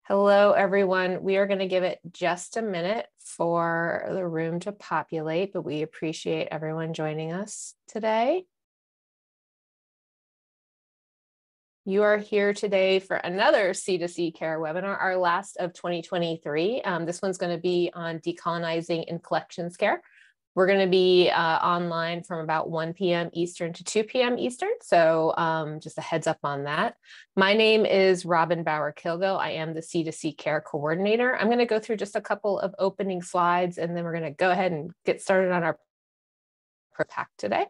Hello, everyone. We are going to give it just a minute for the room to populate, but we appreciate everyone joining us today. You are here today for another C2C Care webinar, our last of 2023. This one's going to be on decolonizing in collections care. We're going to be online from about 1 p.m. Eastern to 2 p.m. Eastern. So just a heads up on that. My name is Robin Bauer-Kilgo. I am the C2C Care Coordinator. I'm going to go through just a couple of opening slides, and then we're going to go ahead and get started on our pack today.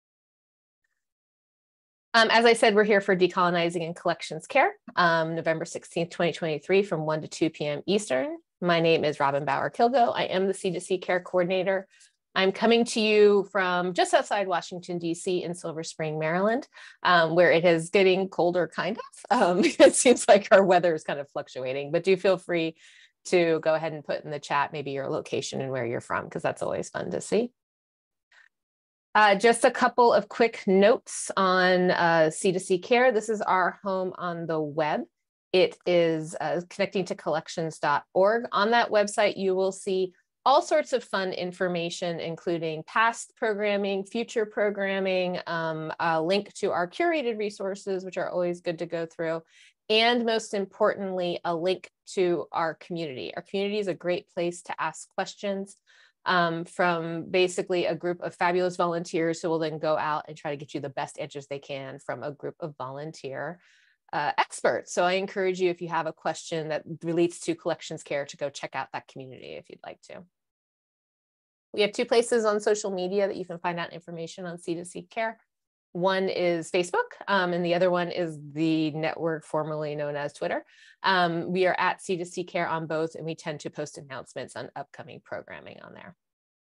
As I said, we're here for Decolonizing in Collections Care, November 16th, 2023 from 1 to 2 p.m. Eastern. My name is Robin Bauer-Kilgo. I am the C2C Care Coordinator. I'm coming to you from just outside Washington, D.C. in Silver Spring, Maryland, where it is getting colder, kind of. It seems like our weather is kind of fluctuating, but do feel free to go ahead and put in the chat maybe your location and where you're from, because that's always fun to see. Just a couple of quick notes on C2C Care. This is our home on the web. It is connecting to collections.org. On that website, you will see all sorts of fun information, including past programming, future programming, a link to our curated resources, which are always good to go through, and most importantly, a link to our community. Our community is a great place to ask questions from basically a group of fabulous volunteers who will then go out and try to get you the best answers they can from a group of volunteer experts. So I encourage you, if you have a question that relates to collections care, to go check out that community if you'd like to. We have two places on social media that you can find out information on C2C Care. One is Facebook, and the other one is the network formerly known as Twitter. We are at C2C Care on both, and we tend to post announcements on upcoming programming on there.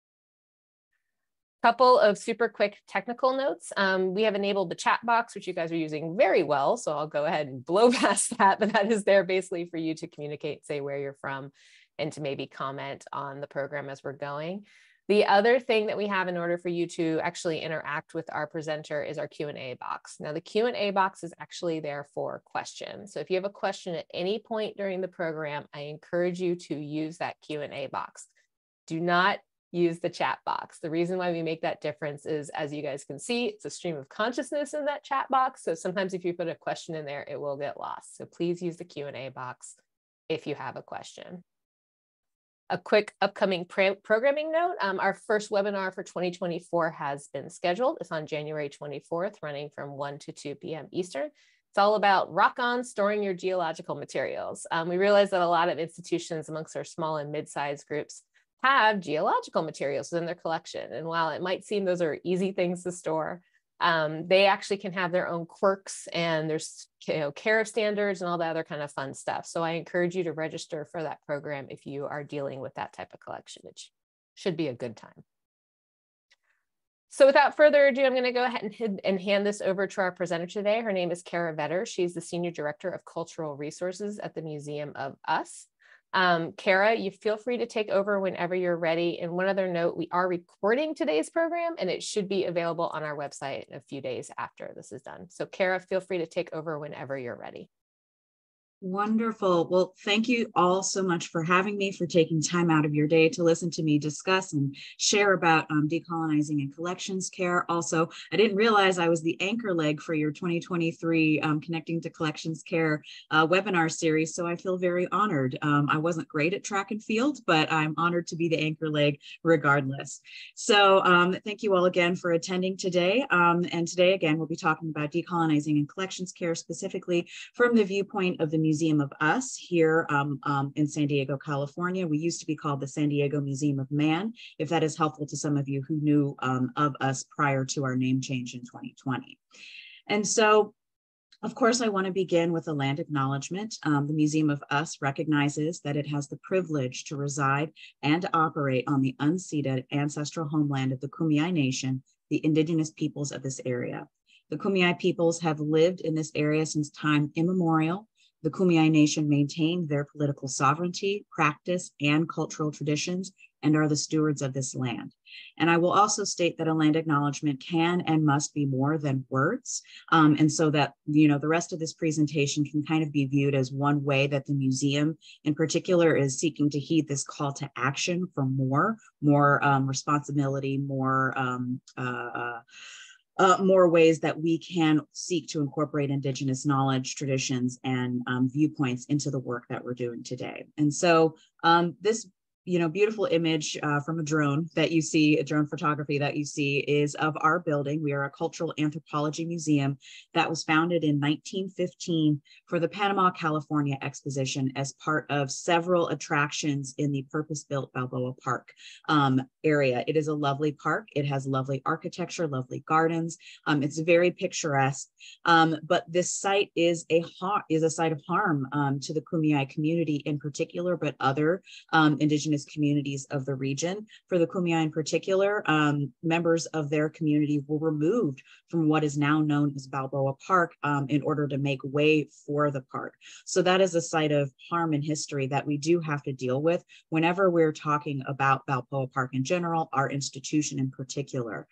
Couple of super quick technical notes. We have enabled the chat box, which you guys are using very well, so I'll go ahead and blow past that, but that is there basically for you to communicate, say where you're from, and to maybe comment on the program as we're going. The other thing that we have in order for you to actually interact with our presenter is our Q&A box. Now, the Q&A box is actually there for questions. So if you have a question at any point during the program, I encourage you to use that Q&A box. Do not use the chat box. The reason why we make that difference is, as you guys can see, it's a stream of consciousness in that chat box. So sometimes if you put a question in there, it will get lost. So please use the Q&A box if you have a question. A quick upcoming programming note, our first webinar for 2024 has been scheduled. It's on January 24th, running from 1 to 2 p.m. Eastern. It's all about rock on storing your geological materials. We realize that a lot of institutions amongst our small and mid-sized groups have geological materials in their collection. And while it might seem those are easy things to store, they actually can have their own quirks, and there's care of standards and all that other kind of fun stuff. So I encourage you to register for that program if you are dealing with that type of collection. It should be a good time. So without further ado, I'm going to go ahead and hand this over to our presenter today. Her name is Kara Vetter. She's the Senior Director of Cultural Resources at the Museum of Us. Kara, you feel free to take over whenever you're ready. And one other note, we are recording today's program, and it should be available on our website a few days after this is done. So Kara, feel free to take over whenever you're ready. Wonderful. Well, thank you all so much for having me, for taking time out of your day to listen to me discuss and share about decolonizing in collections care. Also, I didn't realize I was the anchor leg for your 2023 Connecting to Collections Care webinar series, so I feel very honored. I wasn't great at track and field, but I'm honored to be the anchor leg regardless. So thank you all again for attending today. And today, again, we'll be talking about decolonizing in collections care, specifically from the viewpoint of the Museum of Us here in San Diego, California. We used to be called the San Diego Museum of Man, if that is helpful to some of you who knew of us prior to our name change in 2020. And so, of course, I want to begin with a land acknowledgement. The Museum of Us recognizes that it has the privilege to reside and to operate on the unceded ancestral homeland of the Kumeyaay Nation, the indigenous peoples of this area. The Kumeyaay peoples have lived in this area since time immemorial. The Kumeyaay Nation maintained their political sovereignty, practice, and cultural traditions and are the stewards of this land. And I will also state that a land acknowledgement can and must be more than words. And so that, you know, the rest of this presentation can kind of be viewed as one way that the museum in particular is seeking to heed this call to action for more responsibility, more ways that we can seek to incorporate Indigenous knowledge, traditions, and viewpoints into the work that we're doing today. And so this beautiful image from a drone that you see, a drone photography that you see, is of our building. We are a cultural anthropology museum that was founded in 1915 for the Panama, California exposition as part of several attractions in the purpose-built Balboa Park area. It is a lovely park. It has lovely architecture, lovely gardens. It's very picturesque, but this site is a site of harm to the Kumeyaay community in particular, but other Indigenous communities of the region. For the Kumeyaay in particular, members of their community were removed from what is now known as Balboa Park in order to make way for the park. So that is a site of harm in history that we do have to deal with whenever we're talking about Balboa Park in general, our institution in particular.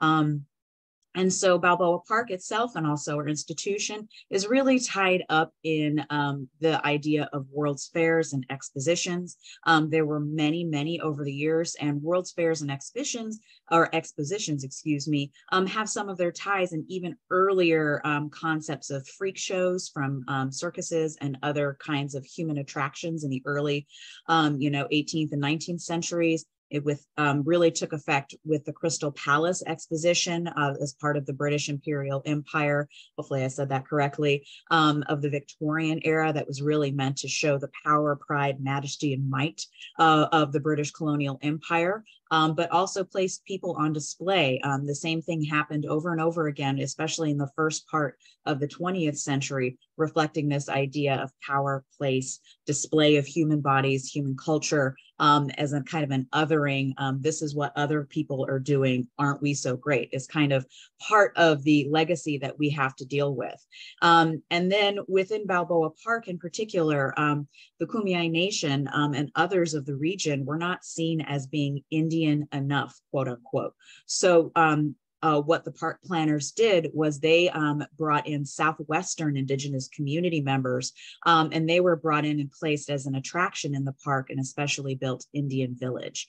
And so Balboa Park itself and also our institution is really tied up in the idea of World's Fairs and expositions. There were many, many over the years, and World's Fairs and expositions, excuse me, have some of their ties in even earlier concepts of freak shows from circuses and other kinds of human attractions in the early, 18th and 19th centuries. It really took effect with the Crystal Palace exposition as part of the British Imperial Empire, hopefully I said that correctly, of the Victorian era, that was really meant to show the power, pride, majesty, and might of the British colonial empire. But also placed people on display. The same thing happened over and over again, especially in the first part of the 20th century, reflecting this idea of power, place, display of human bodies, human culture, as a kind of an othering. This is what other people are doing. Aren't we so great? Is kind of part of the legacy that we have to deal with. And then within Balboa Park in particular, the Kumeyaay Nation and others of the region were not seen as being Indian enough, quote unquote. So what the park planners did was they brought in Southwestern Indigenous community members, and they were brought in and placed as an attraction in the park, and especially built Indian Village.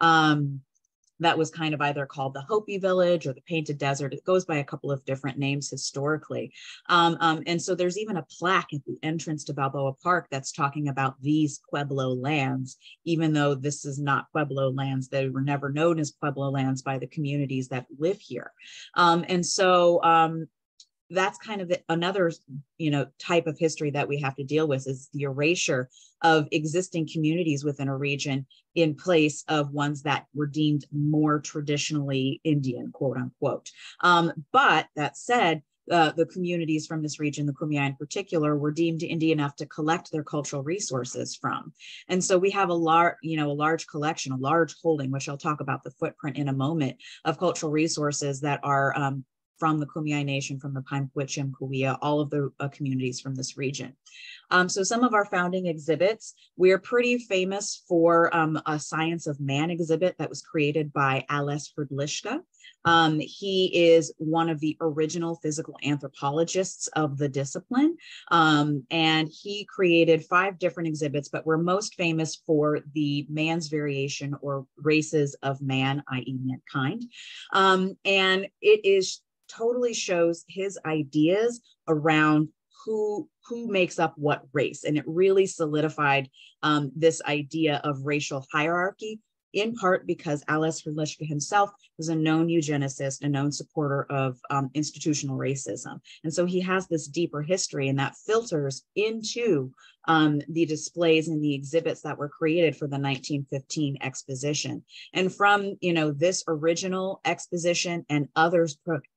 That was kind of either called the Hopi Village or the Painted Desert. It goes by a couple of different names historically. And so there's even a plaque at the entrance to Balboa Park that's talking about these Pueblo lands, even though this is not Pueblo lands. They were never known as Pueblo lands by the communities that live here. And so that's kind of another, type of history that we have to deal with, is the erasure of existing communities within a region in place of ones that were deemed more traditionally Indian, quote unquote. But that said, the communities from this region, the Kumeyaay in particular, were deemed Indian enough to collect their cultural resources from. And so we have a large collection, a large holding, which I'll talk about the footprint in a moment, of cultural resources that are from the Kumeyaay Nation, from the Paimkwitchim, Kuya, all of the communities from this region. So some of our founding exhibits, we're pretty famous for a Science of Man exhibit that was created by Ales Hrdlicka. He is one of the original physical anthropologists of the discipline, and he created 5 different exhibits, but we're most famous for the man's variation, or races of man, i.e. mankind. And it totally shows his ideas around who makes up what race. And it really solidified this idea of racial hierarchy, in part because Ales Hrdlicka himself was a known eugenicist, a known supporter of institutional racism. And so he has this deeper history, and that filters into the displays and the exhibits that were created for the 1915 exposition. And from, this original exposition and others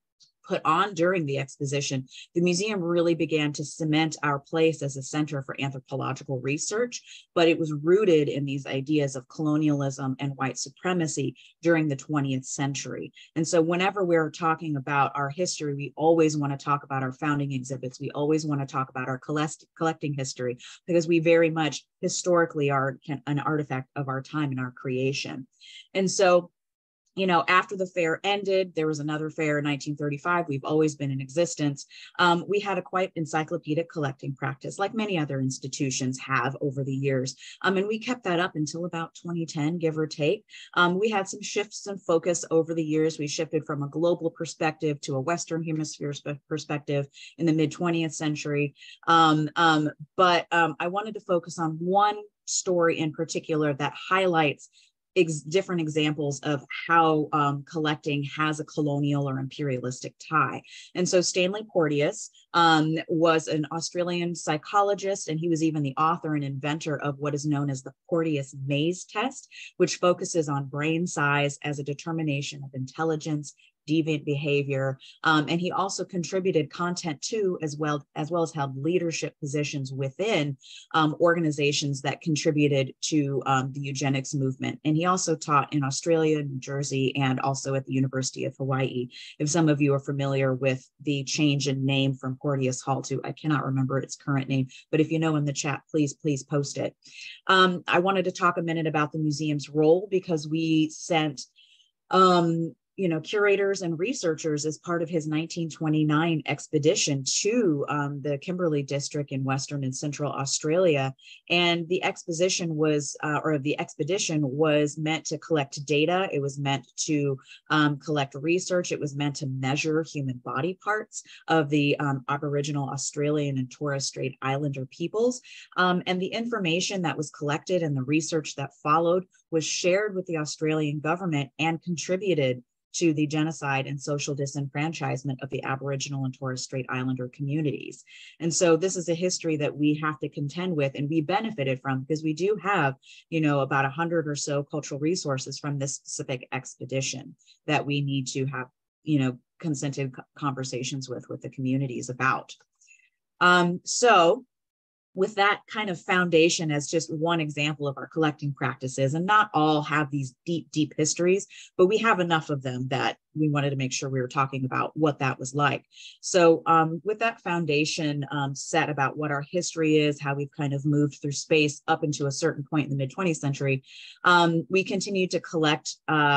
put on during the exposition, the museum really began to cement our place as a center for anthropological research, but it was rooted in these ideas of colonialism and white supremacy during the 20th century. And so whenever we're talking about our history, we always want to talk about our founding exhibits. We always want to talk about our collecting history, because we very much historically are an artifact of our time and our creation. And so, you know, after the fair ended, there was another fair in 1935. We've always been in existence. We had a quite encyclopedic collecting practice, like many other institutions have over the years. And we kept that up until about 2010, give or take. We had some shifts in focus over the years. We shifted from a global perspective to a Western Hemisphere perspective in the mid-20th century. But I wanted to focus on one story in particular that highlights different examples of how collecting has a colonial or imperialistic tie. And so Stanley Porteous was an Australian psychologist, and he was even the author and inventor of what is known as the Porteous Maze test, which focuses on brain size as a determination of intelligence, deviant behavior. And he also contributed content to, as well as held leadership positions within organizations that contributed to the eugenics movement. And he also taught in Australia, New Jersey, and also at the University of Hawaii. If some of you are familiar with the change in name from Porteous Hall to, I cannot remember its current name, but if you know in the chat, please post it. I wanted to talk a minute about the museum's role, because we sent you know, curators and researchers as part of his 1929 expedition to the Kimberley district in Western and Central Australia. And the exposition was, or the expedition was meant to collect data. It was meant to collect research. It was meant to measure human body parts of the Aboriginal Australian and Torres Strait Islander peoples. And the information that was collected and the research that followed was shared with the Australian government and contributed to the genocide and social disenfranchisement of the Aboriginal and Torres Strait Islander communities. And so this is a history that we have to contend with, and we benefited from, because we do have, you know, about 100 or so cultural resources from this specific expedition that we need to have, you know, consented conversations with the communities about. So with that kind of foundation as just one example of our collecting practices, and not all have these deep, deep histories, but we have enough of them that we wanted to make sure we were talking about what that was like. So with that foundation set about what our history is, how we've kind of moved through space up into a certain point in the mid-20th century, we continue to collect,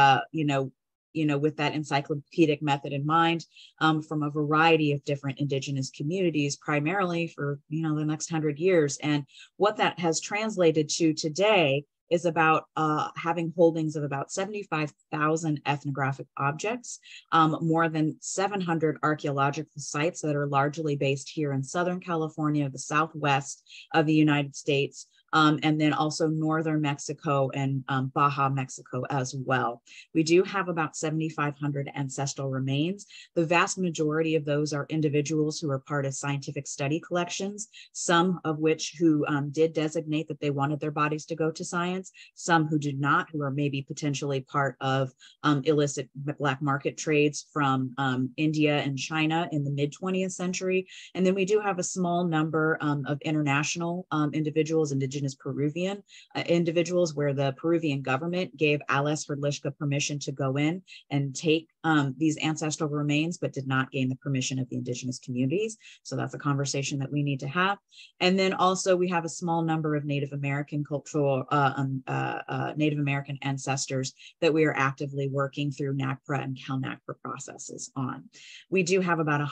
with that encyclopedic method in mind, from a variety of different Indigenous communities, primarily for, you know, the next 100 years. And what that has translated to today is about having holdings of about 75,000 ethnographic objects, more than 700 archaeological sites that are largely based here in Southern California, the Southwest of the United States, and then also Northern Mexico and Baja Mexico as well. We do have about 7,500 ancestral remains. The vast majority of those are individuals who are part of scientific study collections, some of which who did designate that they wanted their bodies to go to science, some who did not, who are maybe potentially part of illicit black market trades from India and China in the mid-20th century. And then we do have a small number of international individuals, Indigenous Peruvian individuals, where the Peruvian government gave Alice Hrdliška permission to go in and take these ancestral remains, but did not gain the permission of the Indigenous communities. So that's a conversation that we need to have. And then also we have a small number of Native American cultural, Native American ancestors that we are actively working through NAGPRA and CalNAGPRA processes on. We do have about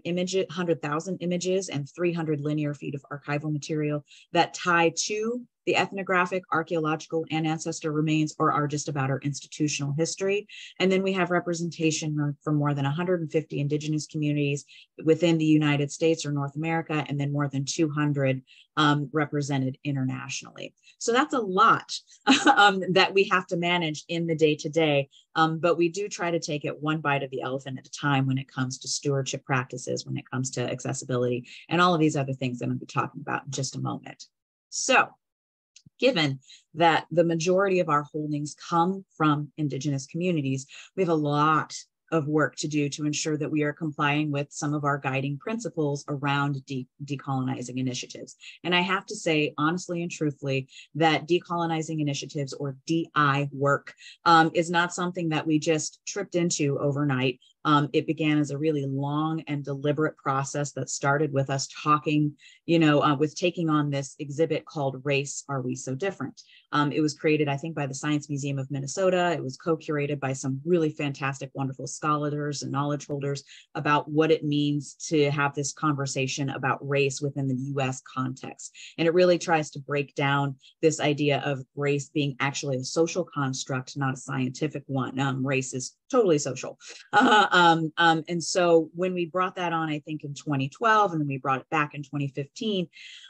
100,000 images and 300 linear feet of archival material that tie to the ethnographic, archaeological, and ancestor remains, or are just about our institutional history. And then we have representation from more than 150 Indigenous communities within the United States or North America, and then more than 200 represented internationally. So that's a lot that we have to manage in the day-to-day, but we do try to take it one bite of the elephant at a time when it comes to stewardship practices, when it comes to accessibility, and all of these other things that I'm going to be talking about in just a moment. So, given that the majority of our holdings come from Indigenous communities, we have a lot of work to do to ensure that we are complying with some of our guiding principles around decolonizing initiatives. And I have to say, honestly and truthfully, that decolonizing initiatives, or DEAI work, is not something that we just tripped into overnight. It began as a really long and deliberate process that started with us talking, with taking on this exhibit called Race, Are We So Different? It was created, I think, by the Science Museum of Minnesota. It was co-curated by some really fantastic, wonderful scholars and knowledge holders about what it means to have this conversation about race within the US context. And it really tries to break down this idea of race being actually a social construct, not a scientific one. Race is totally social. And so when we brought that on, I think in 2012, and then we brought it back in 2015,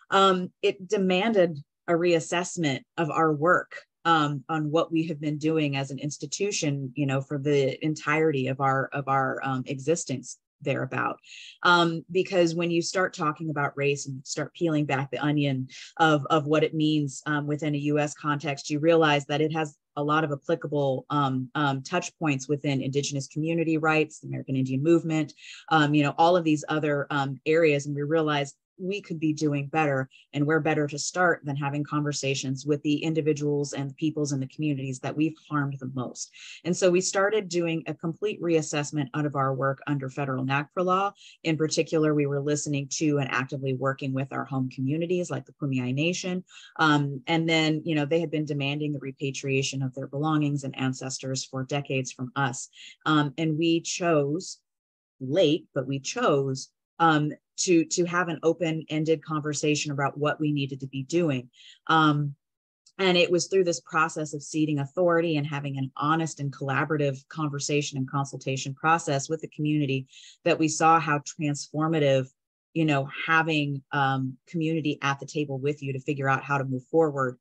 it demanded a reassessment of our work on what we have been doing as an institution, for the entirety of our existence thereabout. Because when you start talking about race and start peeling back the onion of what it means within a US context, you realize that it has a lot of applicable touch points within Indigenous community rights, the American Indian movement, all of these other areas. And we realized we could be doing better, and where better to start than having conversations with the individuals and the peoples and the communities that we've harmed the most. And so we started doing a complete reassessment out of our work under federal NAGPRA law. In particular, we were listening to and actively working with our home communities like the IUPUI Nation. And then, they had been demanding the repatriation of their belongings and ancestors for decades from us. And we chose, late, but we chose to have an open-ended conversation about what we needed to be doing. And it was through this process of ceding authority and having an honest and collaborative conversation and consultation process with the community that we saw how transformative, having community at the table with you to figure out how to move forward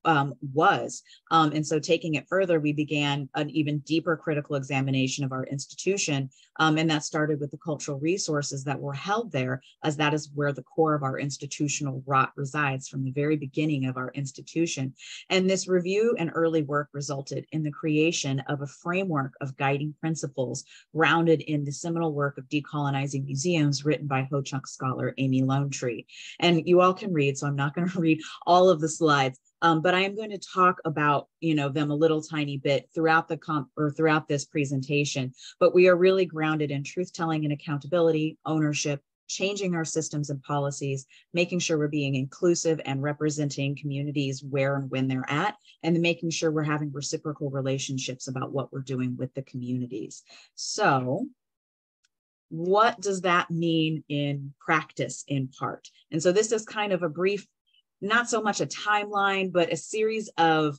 was. And so taking it further, we began an even deeper critical examination of our institution. And that started with the cultural resources that were held there, as that is where the core of our institutional rot resides from the very beginning of our institution. And this review and early work resulted in the creation of a framework of guiding principles grounded in the seminal work of Decolonizing Museums, written by Ho-Chunk scholar Amy Lone Tree. And you all can read, so I'm not going to read all of the slides. But I am going to talk about, them a little tiny bit throughout throughout this presentation. But we are really grounded in truth-telling and accountability, ownership, changing our systems and policies, making sure we're being inclusive and representing communities where and when they're at, and making sure we're having reciprocal relationships about what we're doing with the communities. So what does that mean in practice, in part? And so this is kind of a brief, not so much a timeline, but a series of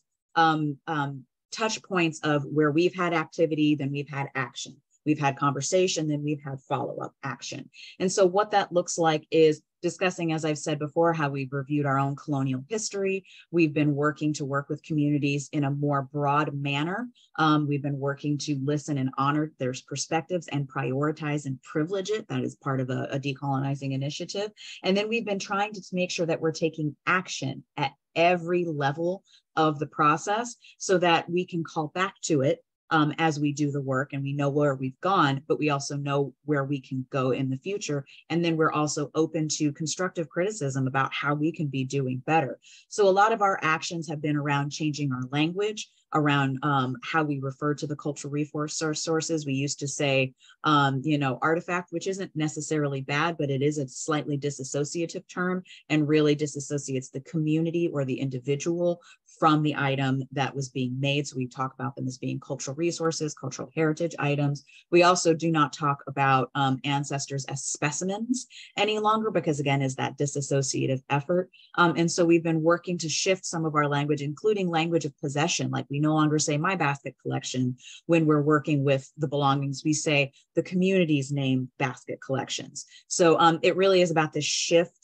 touch points of where we've had activity, then we've had action. We've had conversation, then we've had follow-up action. And so what that looks like is discussing, as I've said before, how we've reviewed our own colonial history. We've been working to work with communities in a more broad manner. We've been working to listen and honor their perspectives and prioritize and privilege it. That is part of a decolonizing initiative. And then we've been trying to make sure that we're taking action at every level of the process so that we can call back to it as we do the work, and we know where we've gone, but we also know where we can go in the future. And then we're also open to constructive criticism about how we can be doing better. So a lot of our actions have been around changing our language, around how we refer to the cultural resource sources. We used to say, artifact, which isn't necessarily bad, but it is a slightly disassociative term and really disassociates the community or the individual from the item that was being made. So we talk about them as being cultural resources, cultural heritage items. We also do not talk about ancestors as specimens any longer, because again, is that disassociative effort. And so we've been working to shift some of our language, including language of possession. Like we no longer say my basket collection when we're working with the belongings. We say the community's name basket collections. So it really is about this shift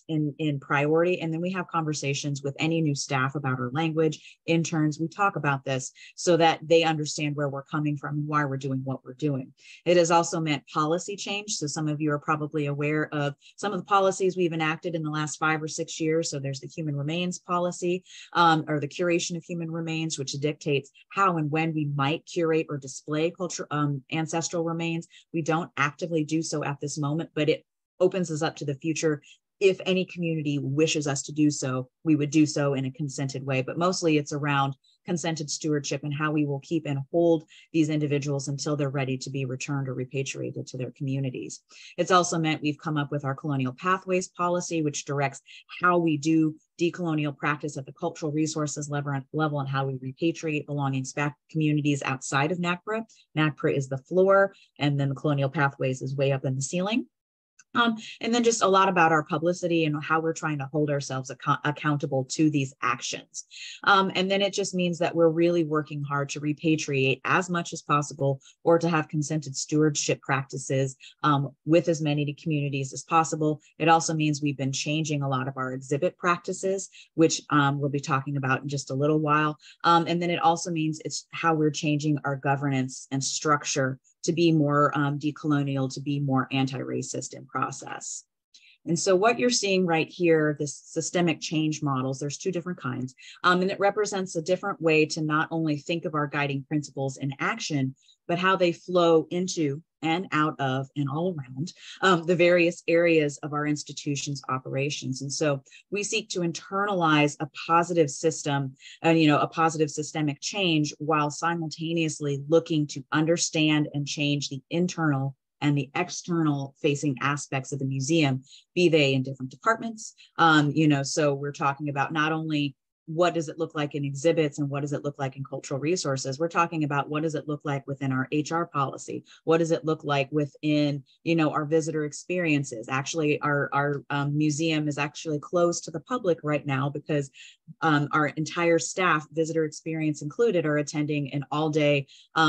in priority. And then we have conversations with any new staff about our language, interns. We talk about this so that they understand where we're coming from and why we're doing what we're doing. It has also meant policy change. So some of you are probably aware of some of the policies we've enacted in the last 5 or 6 years. So there's the human remains policy, or the curation of human remains, which dictates how and when we might curate or display ancestral remains. We don't actively do so at this moment, but it opens us up to the future. If any community wishes us to do so, we would do so in a consented way. But mostly it's around consented stewardship and how we will keep and hold these individuals until they're ready to be returned or repatriated to their communities. It's also meant we've come up with our colonial pathways policy, which directs how we do decolonial practice at the cultural resources level and how we repatriate belongings back to communities outside of NACPRA. NACPRA is the floor, and then the colonial pathways is way up in the ceiling. And then just a lot about our publicity and how we're trying to hold ourselves accountable to these actions. And then it just means that we're really working hard to repatriate as much as possible, or to have consented stewardship practices with as many communities as possible. It also means we've been changing a lot of our exhibit practices, which we'll be talking about in just a little while. And then it also means it's how we're changing our governance and structure to be more decolonial, to be more anti-racist in process. And so what you're seeing right here, this systemic change models, there's 2 different kinds, and it represents a different way to not only think of our guiding principles in action, but how they flow into and out of and all around the various areas of our institution's operations. And so we seek to internalize a positive system, a positive systemic change, while simultaneously looking to understand and change the internal and the external facing aspects of the museum, be they in different departments. So we're talking about not only what does it look like in exhibits and what does it look like in cultural resources, we're talking about what does it look like within our HR policy? What does it look like within, our visitor experiences? Actually, our museum is actually closed to the public right now because our entire staff, visitor experience included, are attending an all-day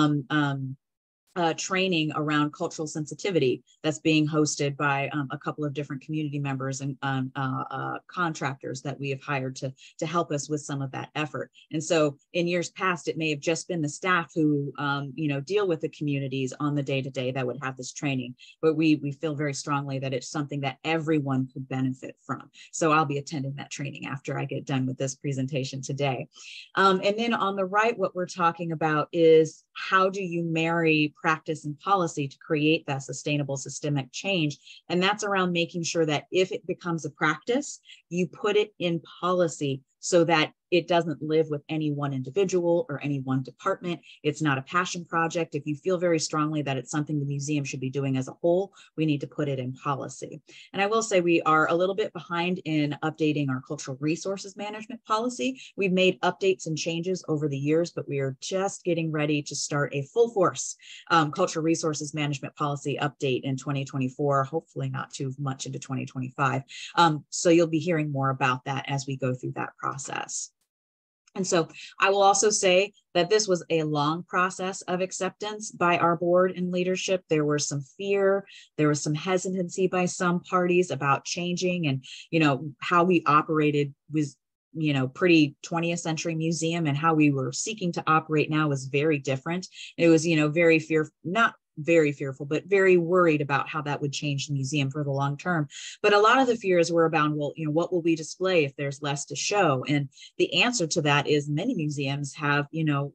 training around cultural sensitivity that's being hosted by a couple of different community members and contractors that we have hired to help us with some of that effort. And so in years past, it may have just been the staff who deal with the communities on the day-to-day that would have this training, but we feel very strongly that it's something that everyone could benefit from. So I'll be attending that training after I get done with this presentation today. And then on the right, what we're talking about is how do you marry practice and policy to create that sustainable systemic change? And that's around making sure that if it becomes a practice, you put it in policy so that it doesn't live with any one individual or any one department. It's not a passion project. If you feel very strongly that it's something the museum should be doing as a whole, we need to put it in policy. And I will say we are a little bit behind in updating our cultural resources management policy. We've made updates and changes over the years, but we are just getting ready to start a full force cultural resources management policy update in 2024, hopefully not too much into 2025. So you'll be hearing more about that as we go through that process. And so I will also say that this was a long process of acceptance by our board and leadership. There was some fear, there was some hesitancy by some parties about changing, and how we operated was pretty 20th century museum, and how we were seeking to operate now was very different. It was very not very fearful, but very worried about how that would change the museum for the long term. But a lot of the fears were about, well, what will we display if there's less to show? And the answer to that is many museums have,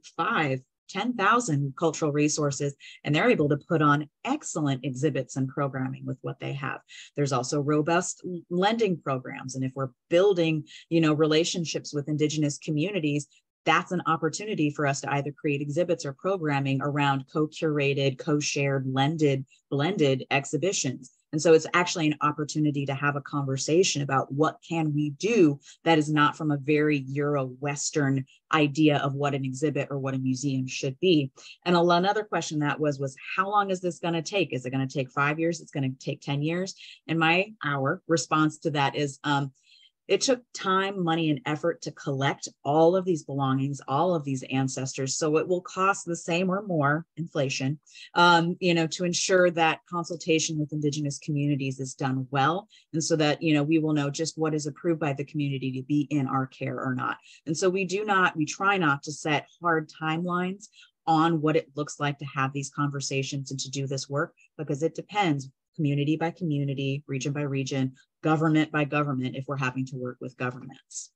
10,000 cultural resources, and they're able to put on excellent exhibits and programming with what they have. There's also robust lending programs. And if we're building, relationships with Indigenous communities, that's an opportunity for us to either create exhibits or programming around co-curated, co-shared, blended exhibitions. And so it's actually an opportunity to have a conversation about what can we do that is not from a very Euro-Western idea of what an exhibit or what a museum should be. And another question that was how long is this going to take? Is it going to take 5 years? It's going to take 10 years? And our response to that is, It took time, money, and effort to collect all of these belongings, all of these ancestors. So it will cost the same or more, inflation, to ensure that consultation with Indigenous communities is done well. And so that, we will know just what is approved by the community to be in our care or not. And so we try not to set hard timelines on what it looks like to have these conversations and to do this work, because it depends community by community, region by region, government by government, if we're having to work with governments.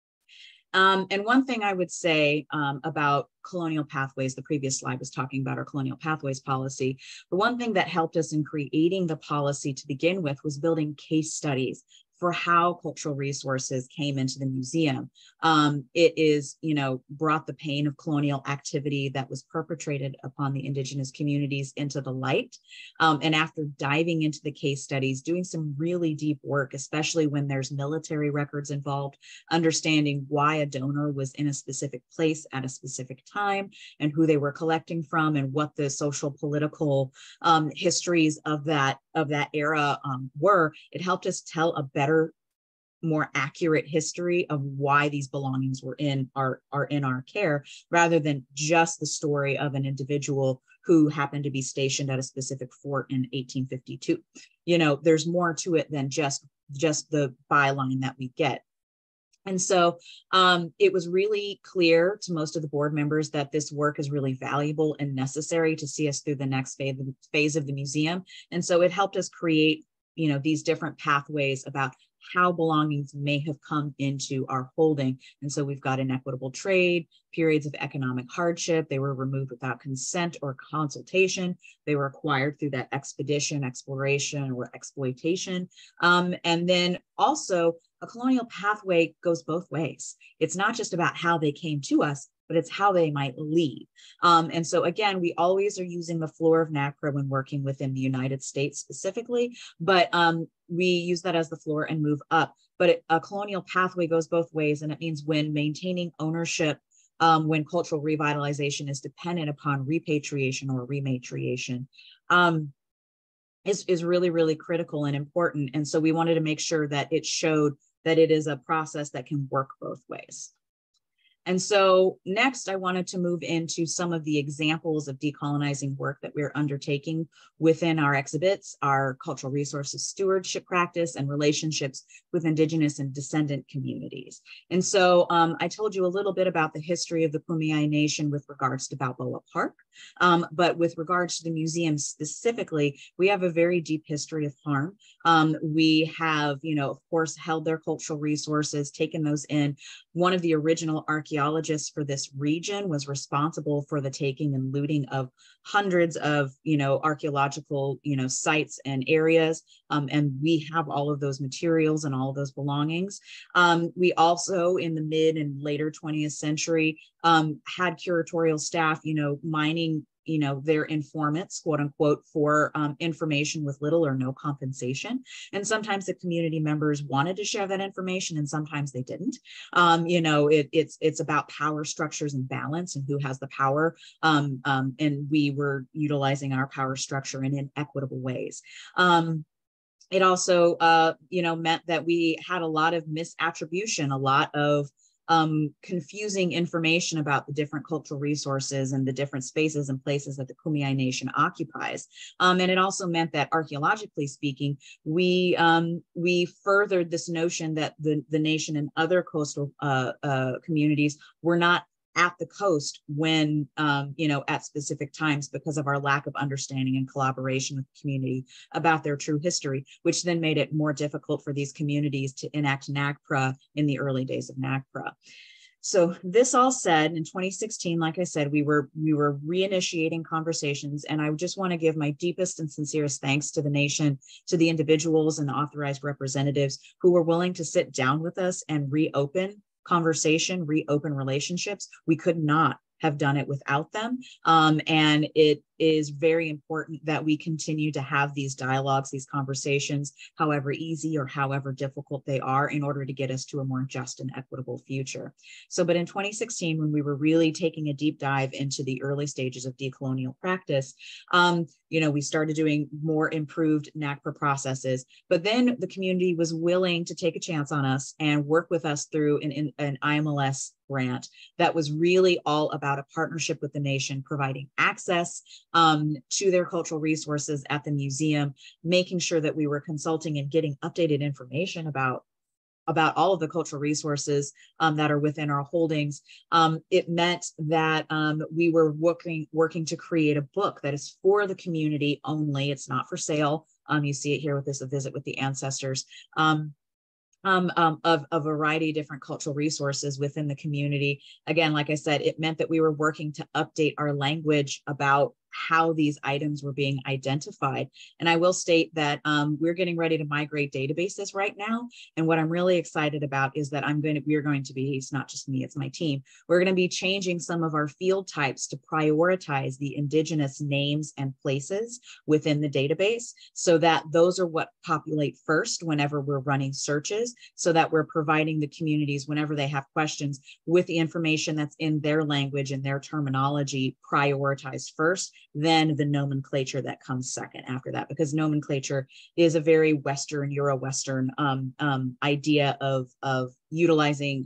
And one thing I would say about colonial pathways, the previous slide was talking about our colonial pathways policy. The one thing that helped us in creating the policy to begin with was building case studies for how cultural resources came into the museum. It is, brought the pain of colonial activity that was perpetrated upon the Indigenous communities into the light. And after diving into the case studies, doing some really deep work, especially when there's military records involved, understanding why a donor was in a specific place at a specific time and who they were collecting from and what the social political histories of that era were, it helped us tell a better, more accurate history of why these belongings were in our care, rather than just the story of an individual who happened to be stationed at a specific fort in 1852. There's more to it than just the byline that we get. And so it was really clear to most of the board members that this work is really valuable and necessary to see us through the next phase of the museum. And so it helped us create, these different pathways about how belongings may have come into our holding. And so we've got inequitable trade, periods of economic hardship, they were removed without consent or consultation, they were acquired through that expedition, exploration, or exploitation. And then also a colonial pathway goes both ways. It's not just about how they came to us, but it's how they might leave. And so again, we always are using the floor of NAGPRA when working within the United States specifically, but we use that as the floor and move up. But a colonial pathway goes both ways, and it means when maintaining ownership, when cultural revitalization is dependent upon repatriation or rematriation, is really, really critical and important. And so we wanted to make sure that it showed that it is a process that can work both ways. And so next, I wanted to move into some of the examples of decolonizing work that we're undertaking within our exhibits, our cultural resources stewardship practice, and relationships with Indigenous and descendant communities. And so I told you a little bit about the history of the Kumeyaay Nation with regards to Balboa Park, but with regards to the museum specifically, we have a very deep history of harm. We have, of course, held their cultural resources, taken those in. One of the original archaeologists for this region was responsible for the taking and looting of hundreds of, archaeological, sites and areas. And we have all of those materials and all of those belongings. We also, in the mid and later 20th century, had curatorial staff, mining their informants, quote unquote, for information with little or no compensation. And sometimes the community members wanted to share that information and sometimes they didn't. It's about power structures and balance and who has the power. And we were utilizing our power structure in inequitable ways. It also, meant that we had a lot of misattribution, a lot of confusing information about the different cultural resources and the different spaces and places that the Kumeyaay Nation occupies. And it also meant that archaeologically speaking, we furthered this notion that the nation and other coastal communities were not at the coast when, at specific times because of our lack of understanding and collaboration with the community about their true history, which then made it more difficult for these communities to enact NAGPRA in the early days of NAGPRA. So this all said, in 2016, like I said, we were reinitiating conversations, and I just want to give my deepest and sincerest thanks to the nation, to the individuals and authorized representatives who were willing to sit down with us and reopen relationships. We could not have done it without them. And it is very important that we continue to have these dialogues, these conversations, however easy or however difficult they are, in order to get us to a more just and equitable future. So, but in 2016, when we were really taking a deep dive into the early stages of decolonial practice, we started doing more improved NAGPRA processes, but then the community was willing to take a chance on us and work with us through an IMLS grant that was really all about a partnership with the nation, providing access to their cultural resources at the museum, making sure that we were consulting and getting updated information about all of the cultural resources that are within our holdings. It meant that we were working to create a book that is for the community only. It's not for sale. You see it here with this, A Visit with the Ancestors. Of a variety of different cultural resources within the community. Again, like I said, it meant that we were working to update our language about how these items were being identified. And I will state that we're getting ready to migrate databases right now. And what I'm really excited about is that we're going to be, it's not just me, it's my team. We're going to be changing some of our field types to prioritize the Indigenous names and places within the database, so that those are what populate first whenever we're running searches, so that we're providing the communities, whenever they have questions, with the information that's in their language and their terminology prioritized first, then the nomenclature that comes second after that, because nomenclature is a very Western, Euro-Western idea of utilizing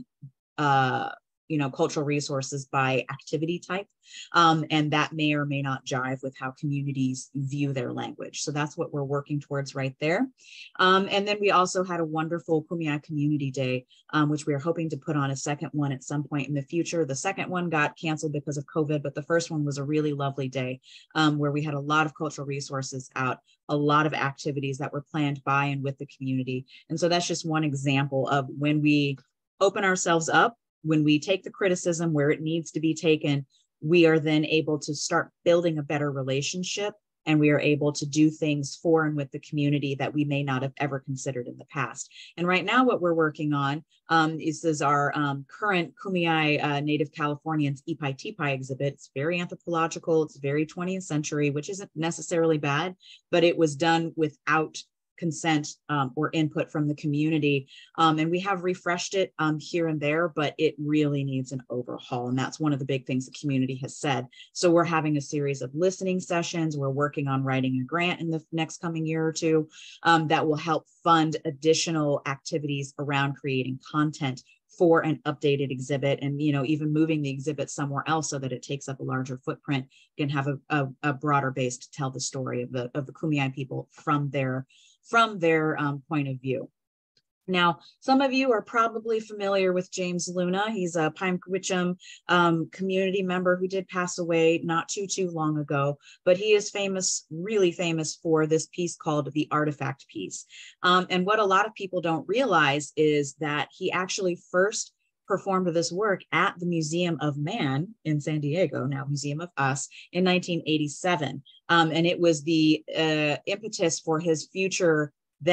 cultural resources by activity type. And that may or may not jive with how communities view their language. So that's what we're working towards right there. And then we also had a wonderful Kumeyaay Community Day, which we are hoping to put on a second one at some point in the future. The second one got canceled because of COVID, but the first one was a really lovely day where we had a lot of cultural resources out, a lot of activities that were planned by and with the community. And so that's just one example of when we open ourselves up, when we take the criticism where it needs to be taken, we are then able to start building a better relationship, and we are able to do things for and with the community that we may not have ever considered in the past. And right now what we're working on is our current Kumeyaay Native Californians IPI exhibit. It's very anthropological, it's very 20th century, which isn't necessarily bad, but it was done without consent or input from the community. And we have refreshed it here and there, but it really needs an overhaul. And that's one of the big things the community has said. So we're having a series of listening sessions. We're working on writing a grant in the next coming year or two that will help fund additional activities around creating content for an updated exhibit, and even moving the exhibit somewhere else so that it takes up a larger footprint, can have a broader base to tell the story of the Kumeyaay people from their point of view. Now, some of you are probably familiar with James Luna. He's a Paimkwitcham community member who did pass away not too long ago, but he is famous, really famous for this piece called the Artifact piece. And what a lot of people don't realize is that he actually first performed this work at the Museum of Man in San Diego, now Museum of Us, in 1987. And it was the impetus for his future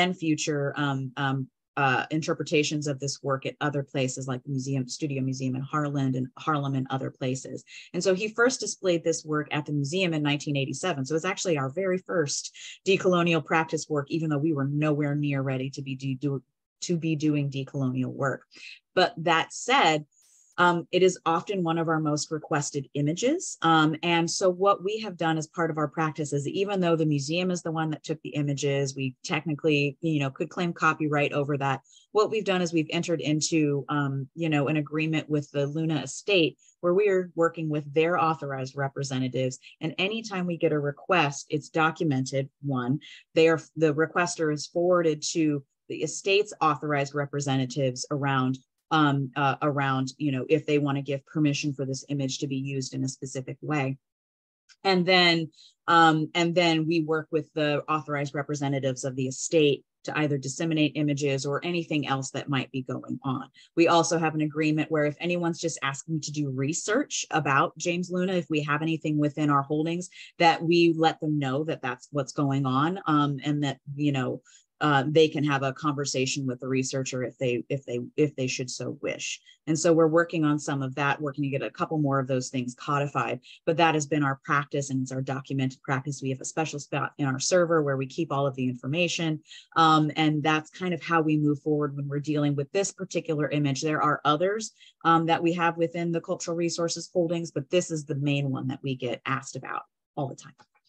interpretations of this work at other places like the Studio Museum in Harlem and other places. And so he first displayed this work at the museum in 1987. So it's actually our very first decolonial practice work, even though we were nowhere near ready to be doing decolonial work. But that said, it is often one of our most requested images. And so what we have done as part of our practice is, even though the museum is the one that took the images, we technically, could claim copyright over that. What we've done is we've entered into, an agreement with the Luna estate, where we are working with their authorized representatives. And anytime we get a request, it's documented. One, the requester is forwarded to the estate's authorized representatives around if they want to give permission for this image to be used in a specific way. And then we work with the authorized representatives of the estate to either disseminate images or anything else that might be going on. We also have an agreement where if anyone's just asking to do research about James Luna, if we have anything within our holdings, that we let them know that that's what's going on, and that, they can have a conversation with the researcher if they should so wish. And so we're working on some of that, working to get a couple more of those things codified. But that has been our practice, and it's our documented practice. We have a special spot in our server where we keep all of the information. And that's kind of how we move forward when we're dealing with this particular image. There are others that we have within the cultural resources holdings, but this is the main one that we get asked about all the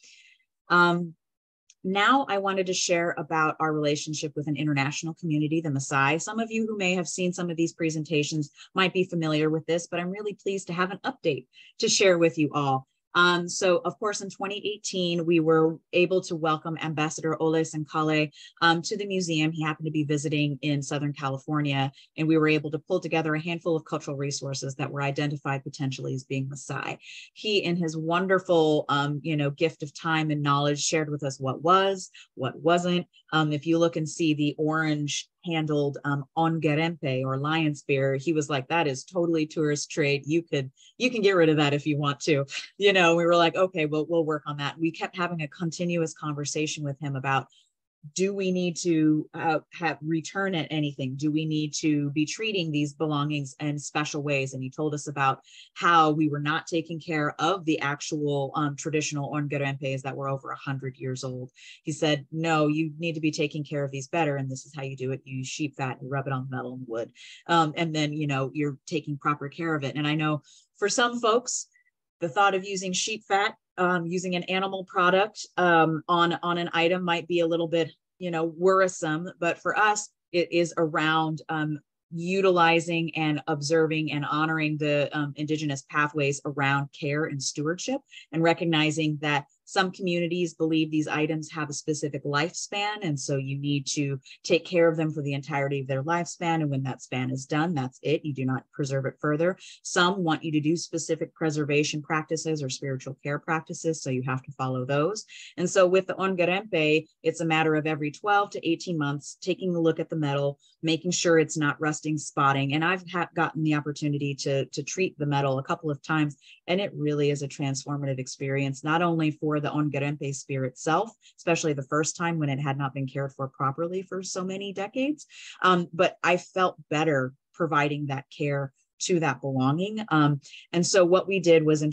time. Now I wanted to share about our relationship with an international community, the Maasai. Some of you who may have seen some of these presentations might be familiar with this, but I'm really pleased to have an update to share with you all. So of course, in 2018, we were able to welcome Ambassador Ole Senkale to the museum. He happened to be visiting in Southern California, and we were able to pull together a handful of cultural resources that were identified potentially as being Maasai. He, in his wonderful, gift of time and knowledge, shared with us what was, what wasn't. If you look and see the orange handled ongerempe or lion spear, he was like, that is totally tourist trade. You can get rid of that if you want to. We were like, okay, well, we'll work on that. We kept having a continuous conversation with him about, do we need to return at anything? Do we need to be treating these belongings in special ways? And he told us about how we were not taking care of the actual traditional ongerempes that were over 100 years old. He said, no, you need to be taking care of these better. And this is how you do it. You use sheep fat, you rub it on metal and wood. And then, you're taking proper care of it. And I know for some folks, the thought of using sheep fat, using an animal product on an item might be a little bit, worrisome, but for us, it is around utilizing and observing and honoring the Indigenous pathways around care and stewardship, and recognizing that some communities believe these items have a specific lifespan, and so you need to take care of them for the entirety of their lifespan. And when that span is done, that's it. You do not preserve it further. Some want you to do specific preservation practices or spiritual care practices, so you have to follow those. And so with the ongerempe, it's a matter of every 12 to 18 months, taking a look at the metal, making sure it's not rusting, spotting. And I've gotten the opportunity to treat the metal a couple of times, and it really is a transformative experience, not only for the ongerempe spear itself, especially the first time when it had not been cared for properly for so many decades, but I felt better providing that care to that belonging. And so what we did was in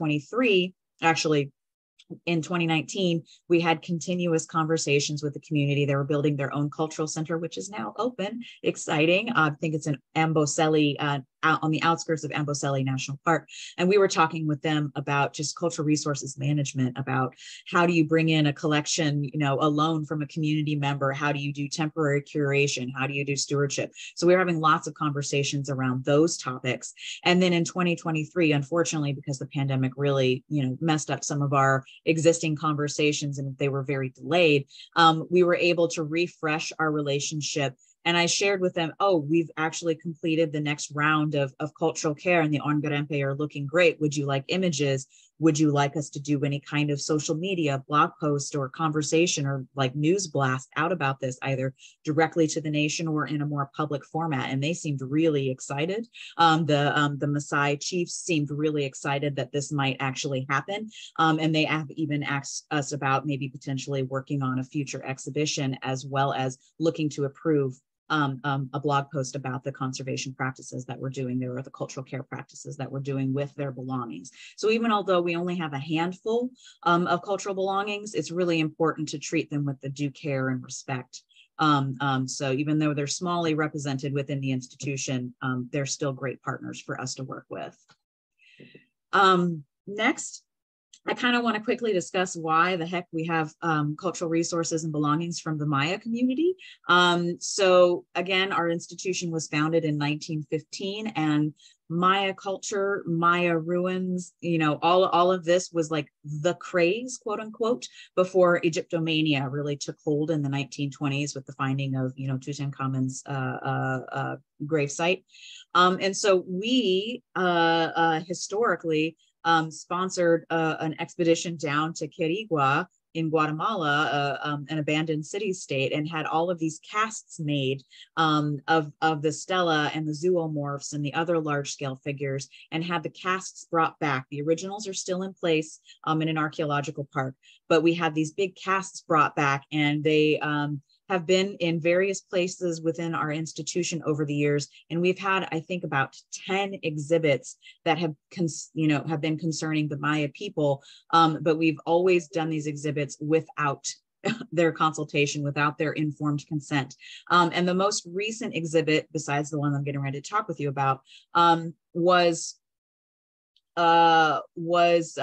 2023, actually, in 2019, we had continuous conversations with the community. They were building their own cultural center, which is now open. Exciting. I think it's in Amboseli, on the outskirts of Amboseli National Park. And we were talking with them about just cultural resources management, about how do you bring in a collection, a loan from a community member? How do you do temporary curation? How do you do stewardship? So we were having lots of conversations around those topics. And then in 2023, unfortunately, because the pandemic really, messed up some of our existing conversations and they were very delayed, we were able to refresh our relationship. And I shared with them, we've actually completed the next round of cultural care, and the ongerempe are looking great. Would you like images? Would you like us to do any kind of social media, blog post or conversation or like news blast out about this, either directly to the nation or in a more public format? And they seemed really excited. The Maasai chiefs seemed really excited that this might actually happen. And they have even asked us about maybe potentially working on a future exhibition, as well as looking to approve a blog post about the conservation practices that we're doing there, or the cultural care practices that we're doing with their belongings. So even although we only have a handful of cultural belongings, it's really important to treat them with the due care and respect. So even though they're smallly represented within the institution, they're still great partners for us to work with. Next, I kind of want to quickly discuss why the heck we have cultural resources and belongings from the Maya community. So again, our institution was founded in 1915, and Maya culture, Maya ruins, all of this was like the craze, quote unquote, before Egyptomania really took hold in the 1920s with the finding of, Tutankhamun's gravesite. And so we historically sponsored an expedition down to Quirigua in Guatemala, an abandoned city-state, and had all of these casts made of the stela and the zoomorphs and the other large-scale figures, and had the casts brought back. The originals are still in place in an archaeological park, but we had these big casts brought back, and they have been in various places within our institution over the years. And we've had, I think, about 10 exhibits that have, have been concerning the Maya people. But we've always done these exhibits without their consultation, without their informed consent. And the most recent exhibit, besides the one I'm getting ready to talk with you about, was where was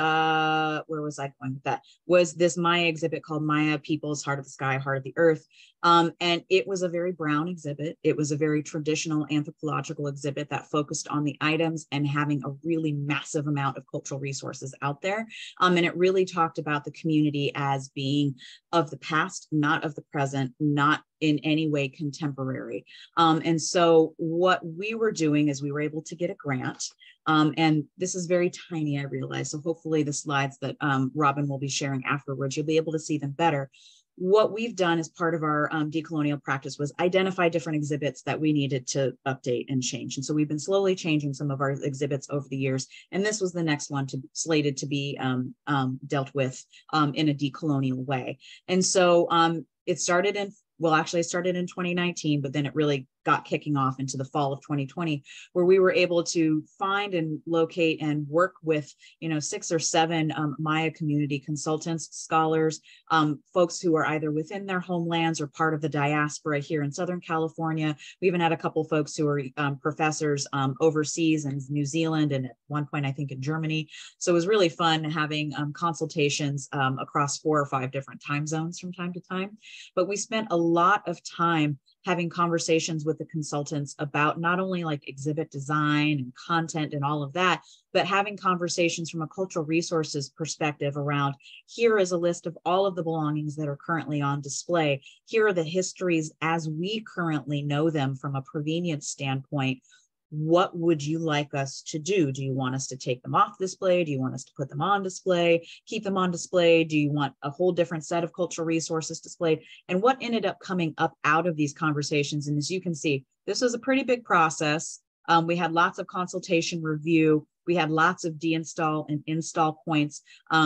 I going with that? Was this Maya exhibit called Maya Peoples, Heart of the Sky, Heart of the Earth. And it was a very brown exhibit. It was a very traditional anthropological exhibit that focused on the items and having a really massive amount of cultural resources out there. And it really talked about the community as being of the past, not of the present, not in any way contemporary. And so what we were doing is we were able to get a grant. And this is very tiny, I realize. So hopefully the slides that Robin will be sharing afterwards, you'll be able to see them better. What we've done as part of our decolonial practice was identify different exhibits that we needed to update and change. And so we've been slowly changing some of our exhibits over the years. And this was the next one slated to be dealt with in a decolonial way. And so it started in, well, actually it started in 2019, but then it really got kicking off into the fall of 2020, where we were able to find and locate and work with, 6 or 7 Maya community consultants, scholars, folks who are either within their homelands or part of the diaspora here in Southern California. We even had a couple folks who are professors overseas in New Zealand and at one point, I think in Germany. So it was really fun having consultations across 4 or 5 different time zones from time to time. But we spent a lot of time having conversations with the consultants about not only like exhibit design and content and all of that, but having conversations from a cultural resources perspective around, here is a list of all of the belongings that are currently on display. Here are the histories as we currently know them from a provenience standpoint. What would you like us to do? Do you want us to take them off display? Do you want us to put them on display, keep them on display? Do you want a whole different set of cultural resources displayed? And what ended up coming up out of these conversations, and as you can see, this was a pretty big process. We had lots of consultation review. We had lots of deinstall and install points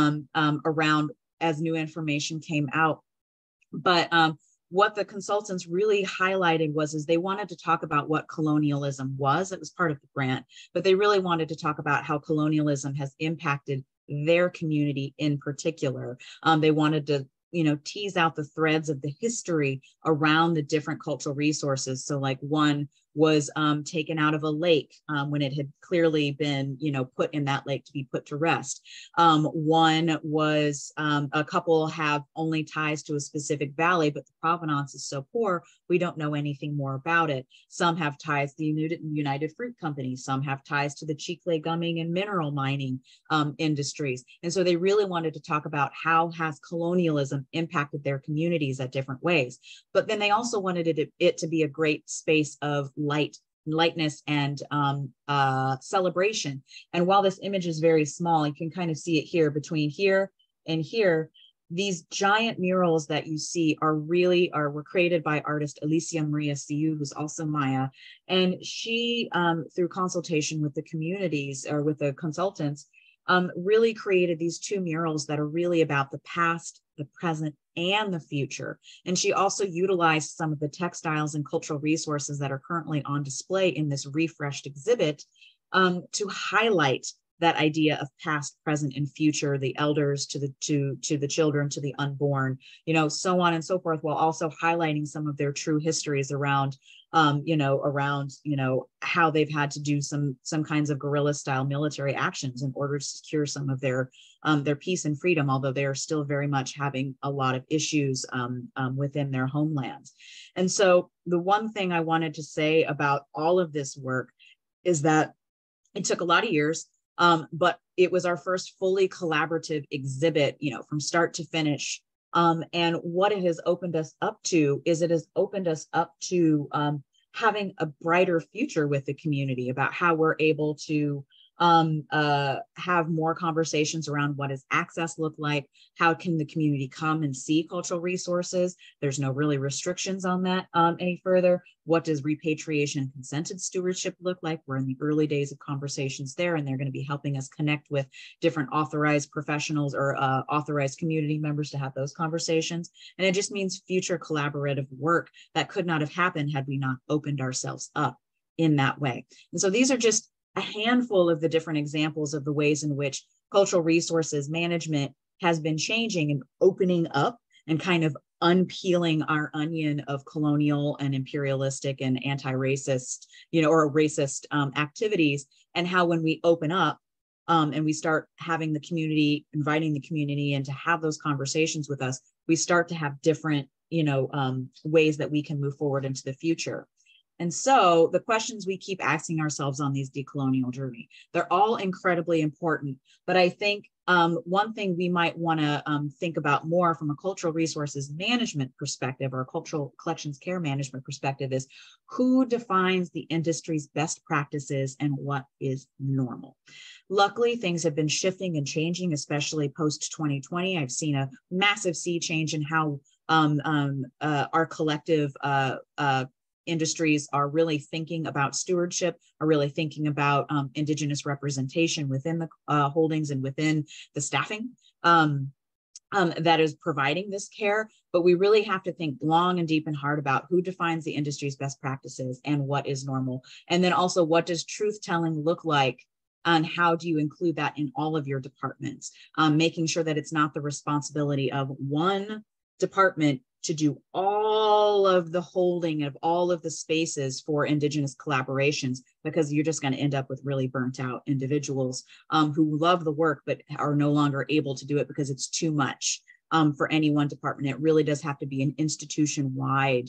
around as new information came out. But what the consultants really highlighted is they wanted to talk about what colonialism was. It was part of the grant, but they really wanted to talk about how colonialism has impacted their community in particular. They wanted to, tease out the threads of the history around the different cultural resources. So like one was taken out of a lake when it had clearly been, put in that lake to be put to rest. One was a couple have only ties to a specific valley, but the provenance is so poor, we don't know anything more about it. Some have ties to the United Fruit Company. Some have ties to the Chiclay gumming and mineral mining industries. And so they really wanted to talk about how has colonialism impacted their communities at different ways. But then they also wanted it to be a great space of lightness and celebration. And while this image is very small, you can kind of see it here between here and here. These giant murals that you see were created by artist Alicia Maria Siu, who's also Maya. And she, through consultation with the communities or with the consultants, really created these 2 murals that are really about the past, the present, and the future. And she also utilized some of the textiles and cultural resources that are currently on display in this refreshed exhibit to highlight that idea of past, present, and future, the elders to the children, to the unborn, so on and so forth, while also highlighting some of their true histories around how they've had to do some kinds of guerrilla style military actions in order to secure some of their peace and freedom, although they are still very much having a lot of issues within their homelands. And so the one thing I wanted to say about all of this work is that it took a lot of years, but it was our first fully collaborative exhibit, from start to finish. And what it has opened us up to is it has opened us up to having a brighter future with the community about how we're able to have more conversations around what does access look like? How can the community come and see cultural resources? There's no really restrictions on that any further. What does repatriation and consented stewardship look like? We're in the early days of conversations there, and they're going to be helping us connect with different authorized professionals or authorized community members to have those conversations. And it just means future collaborative work that could not have happened had we not opened ourselves up in that way. And so these are just a handful of the different examples of the ways in which cultural resources management has been changing and opening up and kind of unpeeling our onion of colonial and imperialistic and anti-racist, or racist activities, and how when we open up and we start having the community, inviting the community in to have those conversations with us, we start to have different, ways that we can move forward into the future. And so the questions we keep asking ourselves on these decolonial journey, they're all incredibly important. But I think one thing we might want to think about more from a cultural resources management perspective or a cultural collections care management perspective is who defines the industry's best practices and what is normal. Luckily, things have been shifting and changing, especially post 2020. I've seen a massive sea change in how our collective industries are really thinking about stewardship, are really thinking about Indigenous representation within the holdings and within the staffing that is providing this care. But we really have to think long and deep and hard about who defines the industry's best practices and what is normal. And then also, what does truth telling look like? And how do you include that in all of your departments? Making sure that it's not the responsibility of one department to do all of the holding of all of the spaces for Indigenous collaborations, because you're just going to end up with really burnt out individuals who love the work but are no longer able to do it because it's too much for any one department. It really does have to be an institution-wide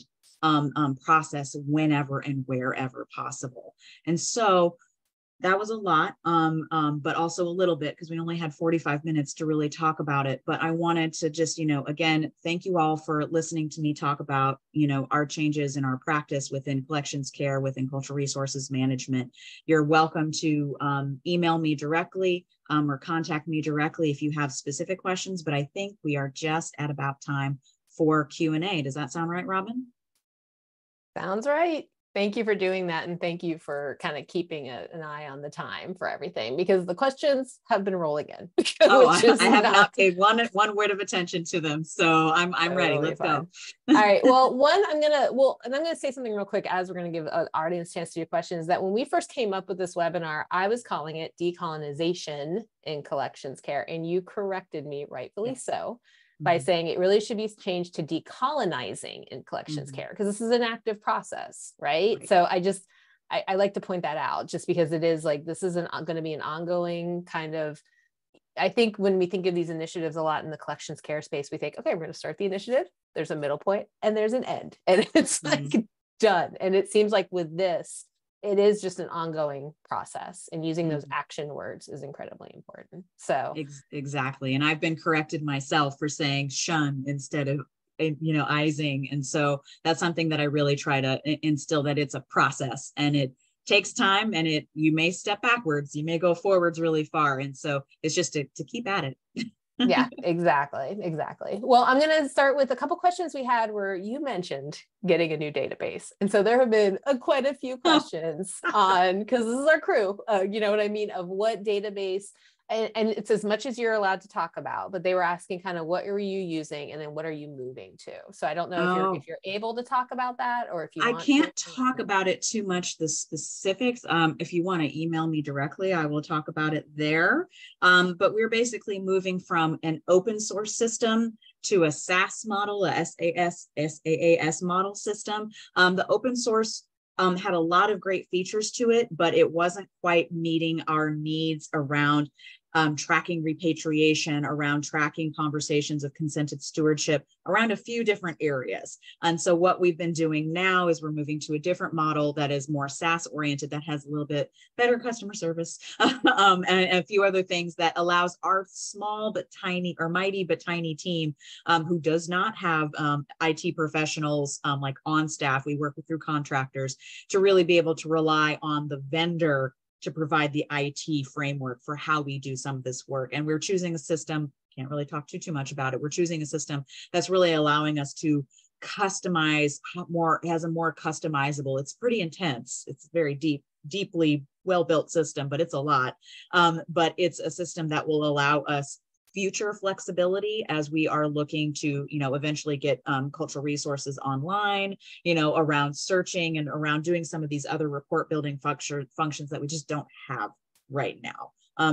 process whenever and wherever possible. And so that was a lot, but also a little bit because we only had 45 minutes to really talk about it. But I wanted to just, again, thank you all for listening to me talk about, our changes in our practice within collections care, within cultural resources management. You're welcome to email me directly or contact me directly if you have specific questions. But I think we are just at about time for Q&A. Does that sound right, Robin? Sounds right. Thank you for doing that. And thank you for kind of keeping an eye on the time for everything, because the questions have been rolling in. I have not paid one word of attention to them. So I'm ready. Let's go. All right. Well, I'm going to say something real quick as we're going to give our audience a chance to do questions, that when we first came up with this webinar, I was calling it Decolonization in Collections Care. And you corrected me, rightfully so, by saying it really should be changed to decolonizing in collections care, because this is an active process, right? So I like to point that out, just because it is like, this isn't going to be an ongoing kind of, I think when we think of these initiatives a lot in the collections care space, we think, okay, we're going to start the initiative, there's a middle point and there's an end, and it's like done. And it seems like with this, it is just an ongoing process, and using those action words is incredibly important. So exactly. And I've been corrected myself for saying shun instead of, izing. And so that's something that I really try to instill, that it's a process and it takes time, and you may step backwards, you may go forwards really far. And so it's just to keep at it. Yeah, exactly. Well, I'm going to start with a couple questions we had where you mentioned getting a new database. And so there have been quite a few questions on, because this is our crew, you know what I mean, of what database, and it's as much as you're allowed to talk about, but they were asking kind of what are you using and then what are you moving to? So I don't know if you're able to talk about that, or if you want I can't talk about it too much, the specifics. If you want to email me directly, I will talk about it there. But we're basically moving from an open source system to a SaaS model, a SaaS model system. The open source had a lot of great features to it, but it wasn't quite meeting our needs around tracking repatriation, around tracking conversations of consented stewardship, around a few different areas. And so what we've been doing now is we're moving to a different model that is more SaaS oriented, that has a little bit better customer service and a few other things that allows our small but tiny, or mighty but tiny team who does not have IT professionals like on staff, we work through contractors, to really be able to rely on the vendor to provide the IT framework for how we do some of this work. And we're choosing a system, can't really talk too much about it. We're choosing a system that's really allowing us to customize more, has a more customizable, it's pretty intense. It's very deeply well-built system, but it's a lot. But it's a system that will allow us future flexibility as we are looking to, eventually get cultural resources online, around searching and around doing some of these other report building functions that we just don't have right now.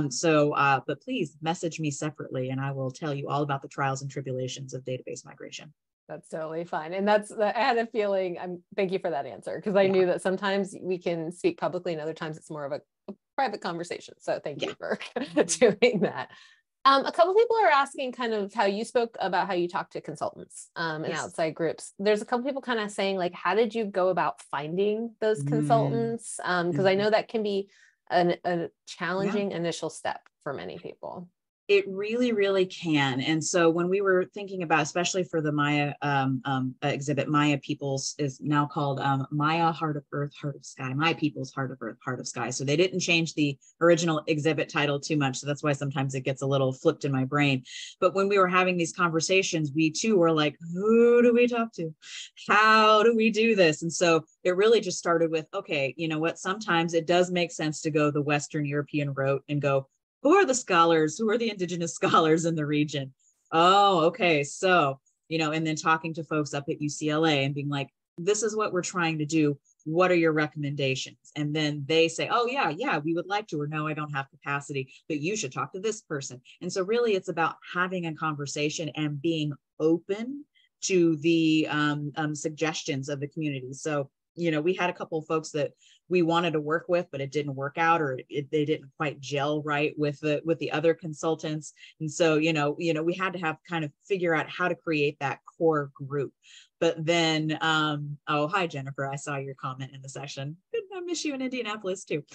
But please message me separately and I will tell you all about the trials and tribulations of database migration. That's totally fine. And I had a feeling, thank you for that answer, because I knew that sometimes we can speak publicly and other times it's more of a private conversation. So thank you for doing that. A couple of people are asking kind of how you spoke about how you talk to consultants and outside groups. There's a couple people kind of saying like, how did you go about finding those consultants? Because I know that can be a challenging initial step for many people. It really, really can. And so when we were thinking about, especially for the Maya exhibit, Maya Peoples is now called Maya Heart of Earth, Heart of Sky, My People's Heart of Earth, Heart of Sky. So they didn't change the original exhibit title too much. So that's why sometimes it gets a little flipped in my brain. But when we were having these conversations, we too were like, who do we talk to? How do we do this? And so it really just started with, okay, you know what, sometimes it does make sense to go the Western European route and go, who are the scholars? Who are the indigenous scholars in the region? Oh, okay. So, and then talking to folks up at UCLA and being like, this is what we're trying to do. What are your recommendations? And then they say, oh, yeah, we would like to, or no, I don't have capacity, but you should talk to this person. And so really it's about having a conversation and being open to the suggestions of the community. So, we had a couple of folks that we wanted to work with, but it didn't work out, or they didn't quite gel right with the other consultants. And so, we had to have kind of figure out how to create that core group. But then, oh, hi, Jennifer, I saw your comment in the session. I miss you in Indianapolis too.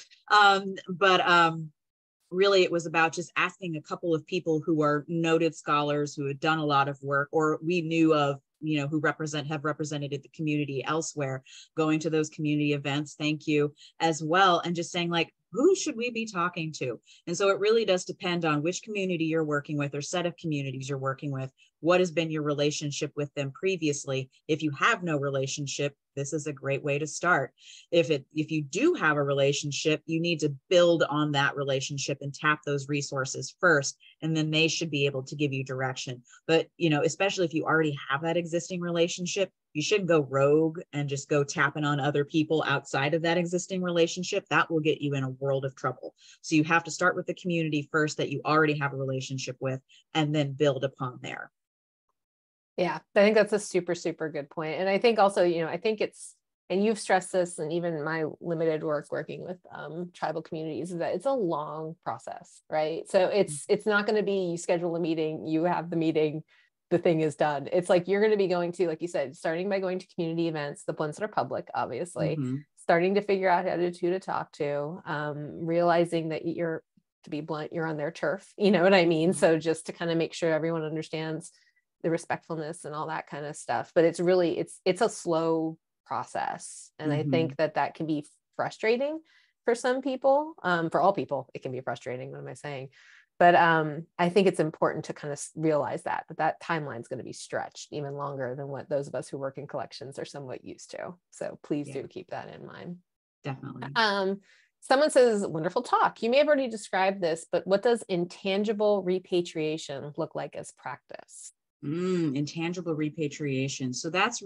Really, it was about just asking a couple of people who are noted scholars who had done a lot of work, or we knew of, who have represented the community elsewhere, going to those community events, thank you, as well, and just saying like, who should we be talking to? And so it really does depend on which community you're working with or set of communities you're working with. What has been your relationship with them previously? If you have no relationship, this is a great way to start. If you do have a relationship, you need to build on that relationship and tap those resources first, and then they should be able to give you direction. But, especially if you already have that existing relationship, you shouldn't go rogue and just go tapping on other people outside of that existing relationship. That will get you in a world of trouble. So you have to start with the community first that you already have a relationship with, and then build upon there. Yeah, I think that's a super, super good point. And I think also, I think it's, and you've stressed this, and even my limited work working with tribal communities, is that it's a long process, right? So it's not going to be, you schedule a meeting, you have the meeting, the thing is done. It's like, you're going to be going to, like you said, starting by going to community events, the ones that are public, obviously, starting to figure out who to talk to, realizing that to be blunt, you're on their turf, you know what I mean? So just to kind of make sure everyone understands the respectfulness and all that kind of stuff. But it's really, it's a slow process. And I think that can be frustrating for some people, for all people, it can be frustrating. What am I saying? But I think it's important to kind of realize that timeline is going to be stretched even longer than what those of us who work in collections are somewhat used to. So please do keep that in mind. Definitely. Someone says, wonderful talk. You may have already described this, but what does intangible repatriation look like as practice? Intangible repatriation. So that's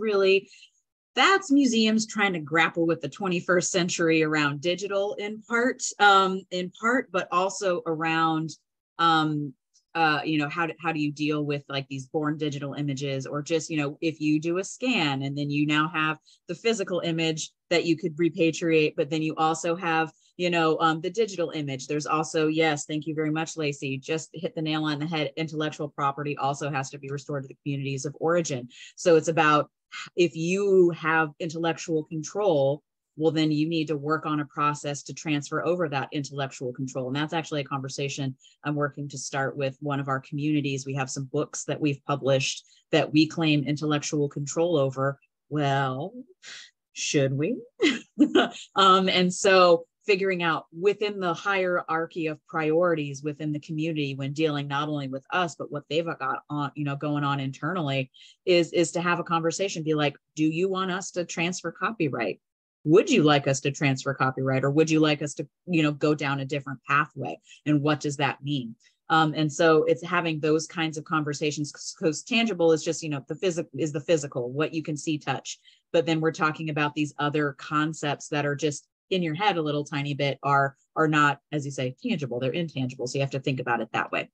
museums trying to grapple with the 21st century around digital in part, but also around, how do you deal with like these born digital images, or just, if you do a scan and then you now have the physical image that you could repatriate, but then you also have, the digital image. There's also, yes, thank you very much, Lacey, just hit the nail on the head. Intellectual property also has to be restored to the communities of origin. So it's about, if you have intellectual control, well, then you need to work on a process to transfer over that intellectual control. And that's actually a conversation I'm working to start with one of our communities. We have some books that we've published that we claim intellectual control over. Well, should we? And so figuring out within the hierarchy of priorities within the community when dealing not only with us, but what they've got on, going on internally is to have a conversation, be like, do you want us to transfer copyright? Would you like us to transfer copyright, or would you like us to, go down a different pathway? And what does that mean? And so it's having those kinds of conversations, because tangible is just, the physical, what you can see, touch. But then we're talking about these other concepts that are just in your head a little tiny bit, are not, as you say, tangible, they're intangible. So you have to think about it that way.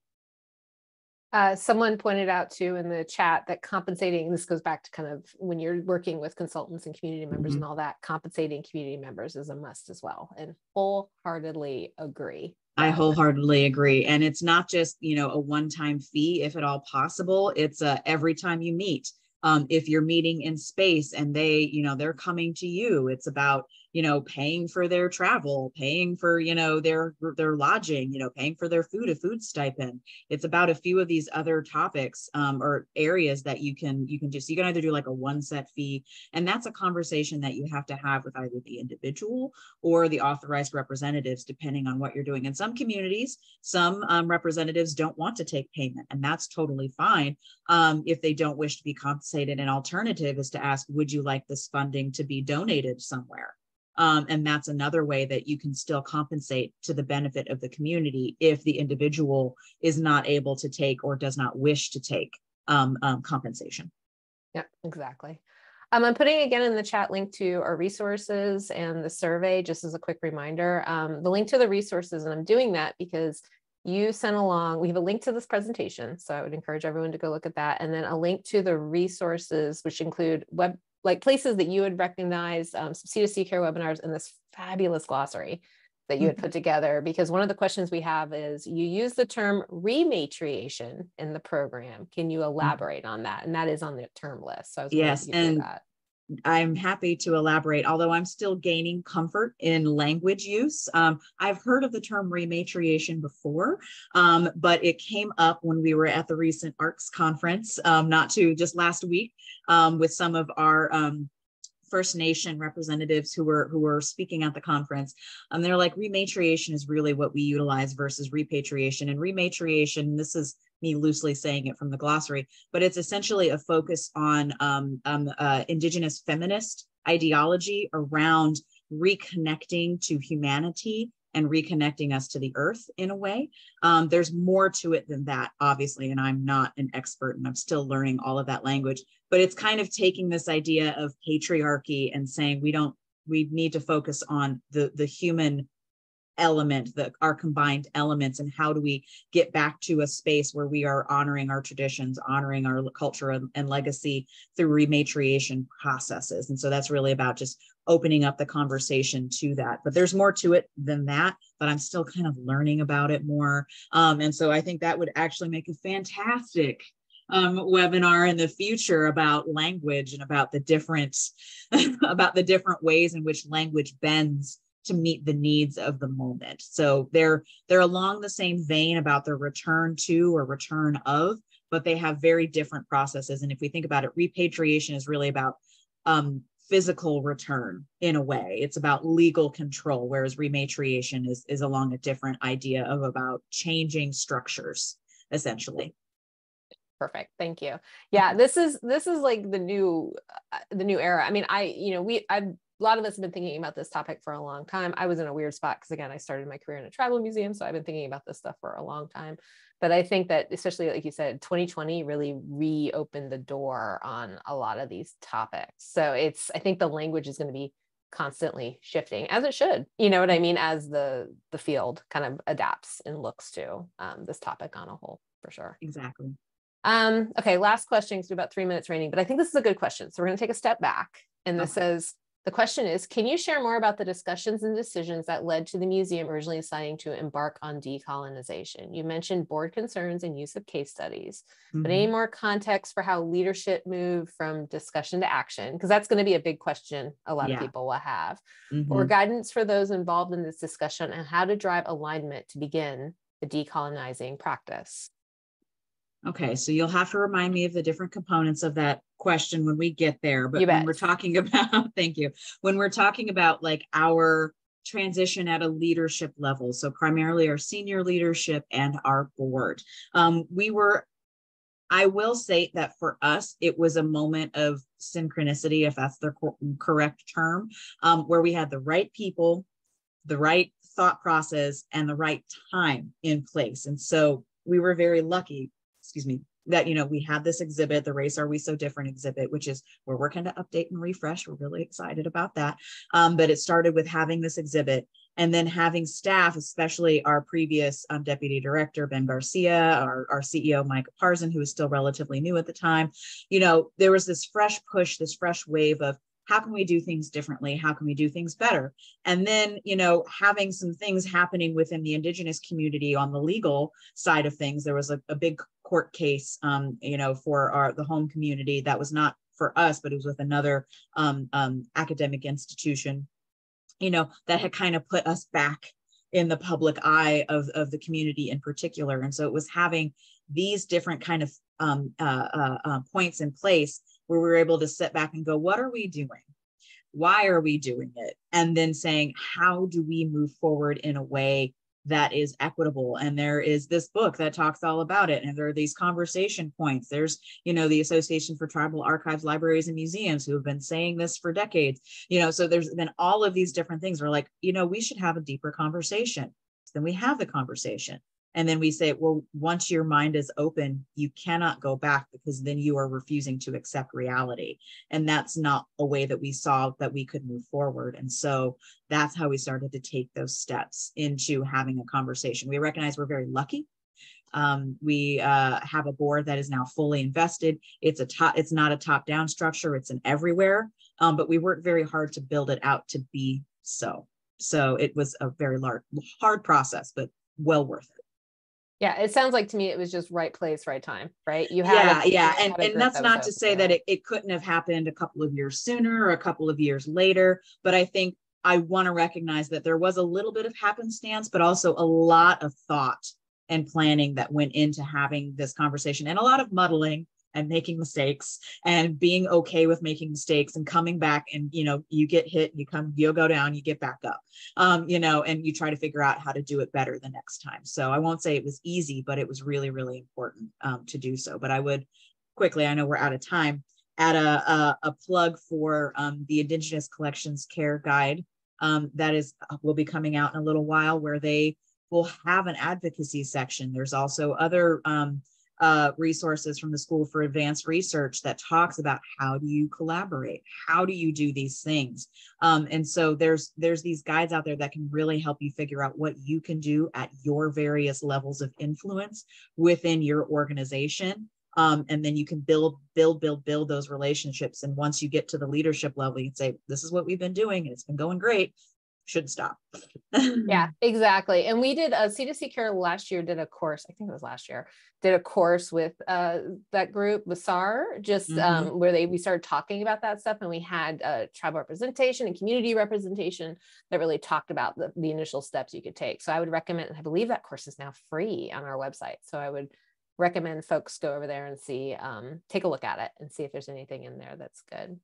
Someone pointed out too in the chat that compensating, this goes back to kind of when you're working with consultants and community members and all that, compensating community members is a must as well, and wholeheartedly agree. I wholeheartedly agree. And it's not just, a one-time fee, if at all possible. It's every time you meet. If you're meeting in space and they're coming to you, it's about, paying for their travel, paying for, their lodging, paying for their food, a food stipend. It's about a few of these other topics or areas that you can do. So you can either do like a one set fee, and that's a conversation that you have to have with either the individual or the authorized representatives, depending on what you're doing. In some communities, some representatives don't want to take payment, and that's totally fine. If they don't wish to be compensated, an alternative is to ask, would you like this funding to be donated somewhere? And that's another way that you can still compensate to the benefit of the community if the individual is not able to take or does not wish to take compensation. Yeah, exactly. I'm putting again in the chat link to our resources and the survey, just as a quick reminder. The link to the resources, and I'm doing that because you sent along, we have a link to this presentation, so I would encourage everyone to go look at that, and then a link to the resources, which include places that you would recognize, some C2C care webinars, and this fabulous glossary that you had put together. Because one of the questions we have is, you use the term rematriation in the program. Can you elaborate on that? And that is on the term list. So I was yes, to do that. I'm happy to elaborate, although I'm still gaining comfort in language use. I've heard of the term rematriation before, but it came up when we were at the recent ARCS conference, just last week, with some of our First Nation representatives who were speaking at the conference. They're like, rematriation is really what we utilize versus repatriation. And rematriation, this is me loosely saying it from the glossary, but it's essentially a focus on Indigenous feminist ideology around reconnecting to humanity and reconnecting us to the earth in a way. There's more to it than that, obviously, and I'm not an expert and I'm still learning all of that language, but it's kind of taking this idea of patriarchy and saying we need to focus on the human element, our combined elements, and how do we get back to a space where we are honoring our traditions, honoring our culture and legacy through rematriation processes. And so that's really about just opening up the conversation to that. But there's more to it than that, but I'm still kind of learning about it more. And so I think that would actually make a fantastic webinar in the future about language and about the different ways in which language bends to meet the needs of the moment. So they're along the same vein about the return to or return of, but they have very different processes. And if we think about it, repatriation is really about physical return in a way. It's about legal control, whereas rematriation is along a different idea of about changing structures, essentially. Perfect. Thank you. Yeah, this is like the new era. I mean, a lot of us have been thinking about this topic for a long time. I was in a weird spot because, again, I started my career in a tribal museum, so I've been thinking about this stuff for a long time. But I think that, especially like you said, 2020 really reopened the door on a lot of these topics. So I think the language is going to be constantly shifting, as it should, you know what I mean, as the field kind of adapts and looks to this topic on a whole, for sure. Exactly. Okay, last question, because we're about 3 minutes remaining, but I think this is a good question. So we're going to take a step back. And this says, the question is, can you share more about the discussions and decisions that led to the museum originally deciding to embark on decolonization? You mentioned board concerns and use of case studies, but any more context for how leadership moved from discussion to action? Because that's going to be a big question a lot of people will have. Or guidance for those involved in this discussion and how to drive alignment to begin the decolonizing practice. Okay, so you'll have to remind me of the different components of that question when we get there. But when we're talking about, thank you, when we're talking about like our transition at a leadership level. So primarily our senior leadership and our board. I will say that for us, it was a moment of synchronicity, if that's the correct term, where we had the right people, the right thought process, and the right time in place. And so we were very lucky, that, we had this exhibit, the Race Are We So Different exhibit, which is we're working to update and refresh. We're really excited about that. But it started with having this exhibit and then having staff, especially our previous deputy director, Ben Garcia, our CEO, Mike Parson, who was still relatively new at the time. There was this fresh push, this fresh wave of how can we do things differently? How can we do things better? And then, having some things happening within the Indigenous community on the legal side of things. There was a big court case, for the home community that was not for us, but it was with another academic institution, that had kind of put us back in the public eye of the community in particular. And so it was having these different kind of points in place where we were able to sit back and go, what are we doing? Why are we doing it? And then saying, how do we move forward in a way that is equitable? And there is this book that talks all about it. And there are these conversation points. There's, the Association for Tribal Archives, Libraries, and Museums who have been saying this for decades. So there's been all of these different things. We're like, we should have a deeper conversation. So then we have the conversation. And then we say, well, once your mind is open, you cannot go back, because then you are refusing to accept reality. And that's not a way that we saw that we could move forward. And so that's how we started to take those steps into having a conversation. We recognize we're very lucky. We have a board that is now fully invested. It's not a top-down structure, it's an everywhere, but we worked very hard to build it out to be so. So it was a very hard process, but well worth it. Yeah, it sounds like to me it was just right place, right time, right? You had and that's not to say that it couldn't have happened a couple of years sooner or a couple of years later, but I think I want to recognize that there was a little bit of happenstance, but also a lot of thought and planning that went into having this conversation, and a lot of muddling and making mistakes and being okay with making mistakes and coming back, and you get hit, you'll go down, you get back up, and you try to figure out how to do it better the next time. So I won't say it was easy, but it was really, really important to do so. But I would quickly, I know we're out of time, add a plug for the Indigenous Collections Care guide that will be coming out in a little while, where they will have an advocacy section. There's also other resources from the School for Advanced Research that talks about how do you collaborate, how do you do these things, and so there's these guides out there that can really help you figure out what you can do at your various levels of influence within your organization, and then you can build those relationships. And once you get to the leadership level, you can say, this is what we've been doing and it's been going great, should stop. Yeah, exactly. And we did C2C Care last year, did a course, I think it was last year, did a course with that group with SAR, just where we started talking about that stuff. And we had tribal representation and community representation that really talked about the initial steps you could take. So I would recommend, I believe that course is now free on our website. So I would recommend folks go over there and see, take a look at it and see if there's anything in there that's good.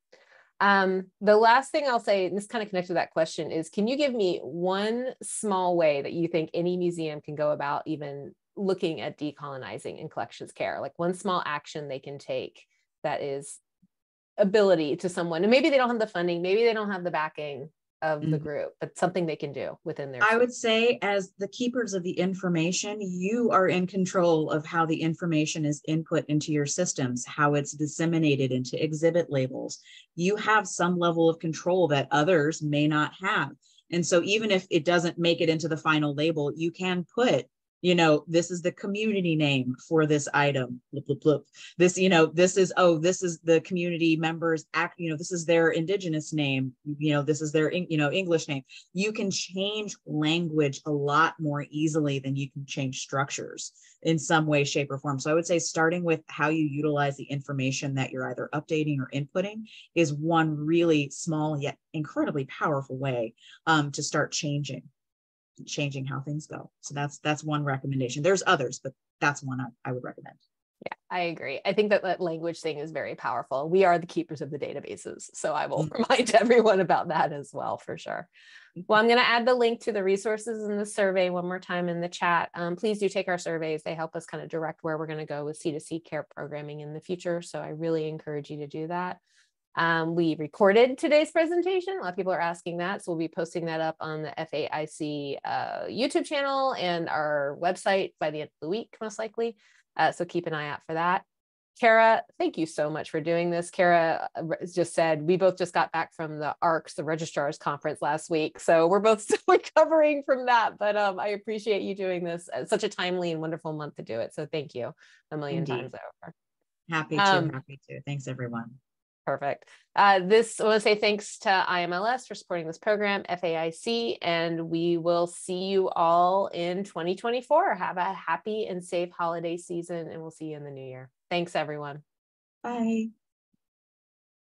The last thing I'll say, and this kind of connects to that question, is can you give me one small way that you think any museum can go about even looking at decolonizing in collections care, like one small action they can take that is ability to someone, and maybe they don't have the funding, maybe they don't have the backing of the group, but something they can do within their I would say, as the keepers of the information, you are in control of how the information is input into your systems, how it's disseminated into exhibit labels. You have some level of control that others may not have. And so even if it doesn't make it into the final label, you can put, this is the community name for this item. This, this is the community members act, this is their indigenous name, this is their, English name. You can change language a lot more easily than you can change structures in some way, shape, or form. So I would say starting with how you utilize the information that you're either updating or inputting is one really small yet incredibly powerful way to start changing how things go. So that's one recommendation. There's others, but that's one I would recommend. Yeah, I agree. I think that that language thing is very powerful. We are the keepers of the databases. So I will remind everyone about that as well, for sure. Well, I'm going to add the link to the resources in the survey one more time in the chat. Please do take our surveys. They help us kind of direct where we're going to go with C2C care programming in the future. So I really encourage you to do that. We recorded today's presentation. A lot of people are asking that. So we'll be posting that up on the FAIC YouTube channel and our website by the end of the week, most likely. So keep an eye out for that. Kara, thank you so much for doing this. Kara just said, we both just got back from the ARCS, the Registrars conference last week. So we're both still recovering from that, but I appreciate you doing this. It's such a timely and wonderful month to do it. So thank you a million times over. Happy to. Thanks, everyone. Perfect. I want to say thanks to IMLS for supporting this program, FAIC, and we will see you all in 2024. Have a happy and safe holiday season, and we'll see you in the new year. Thanks, everyone. Bye.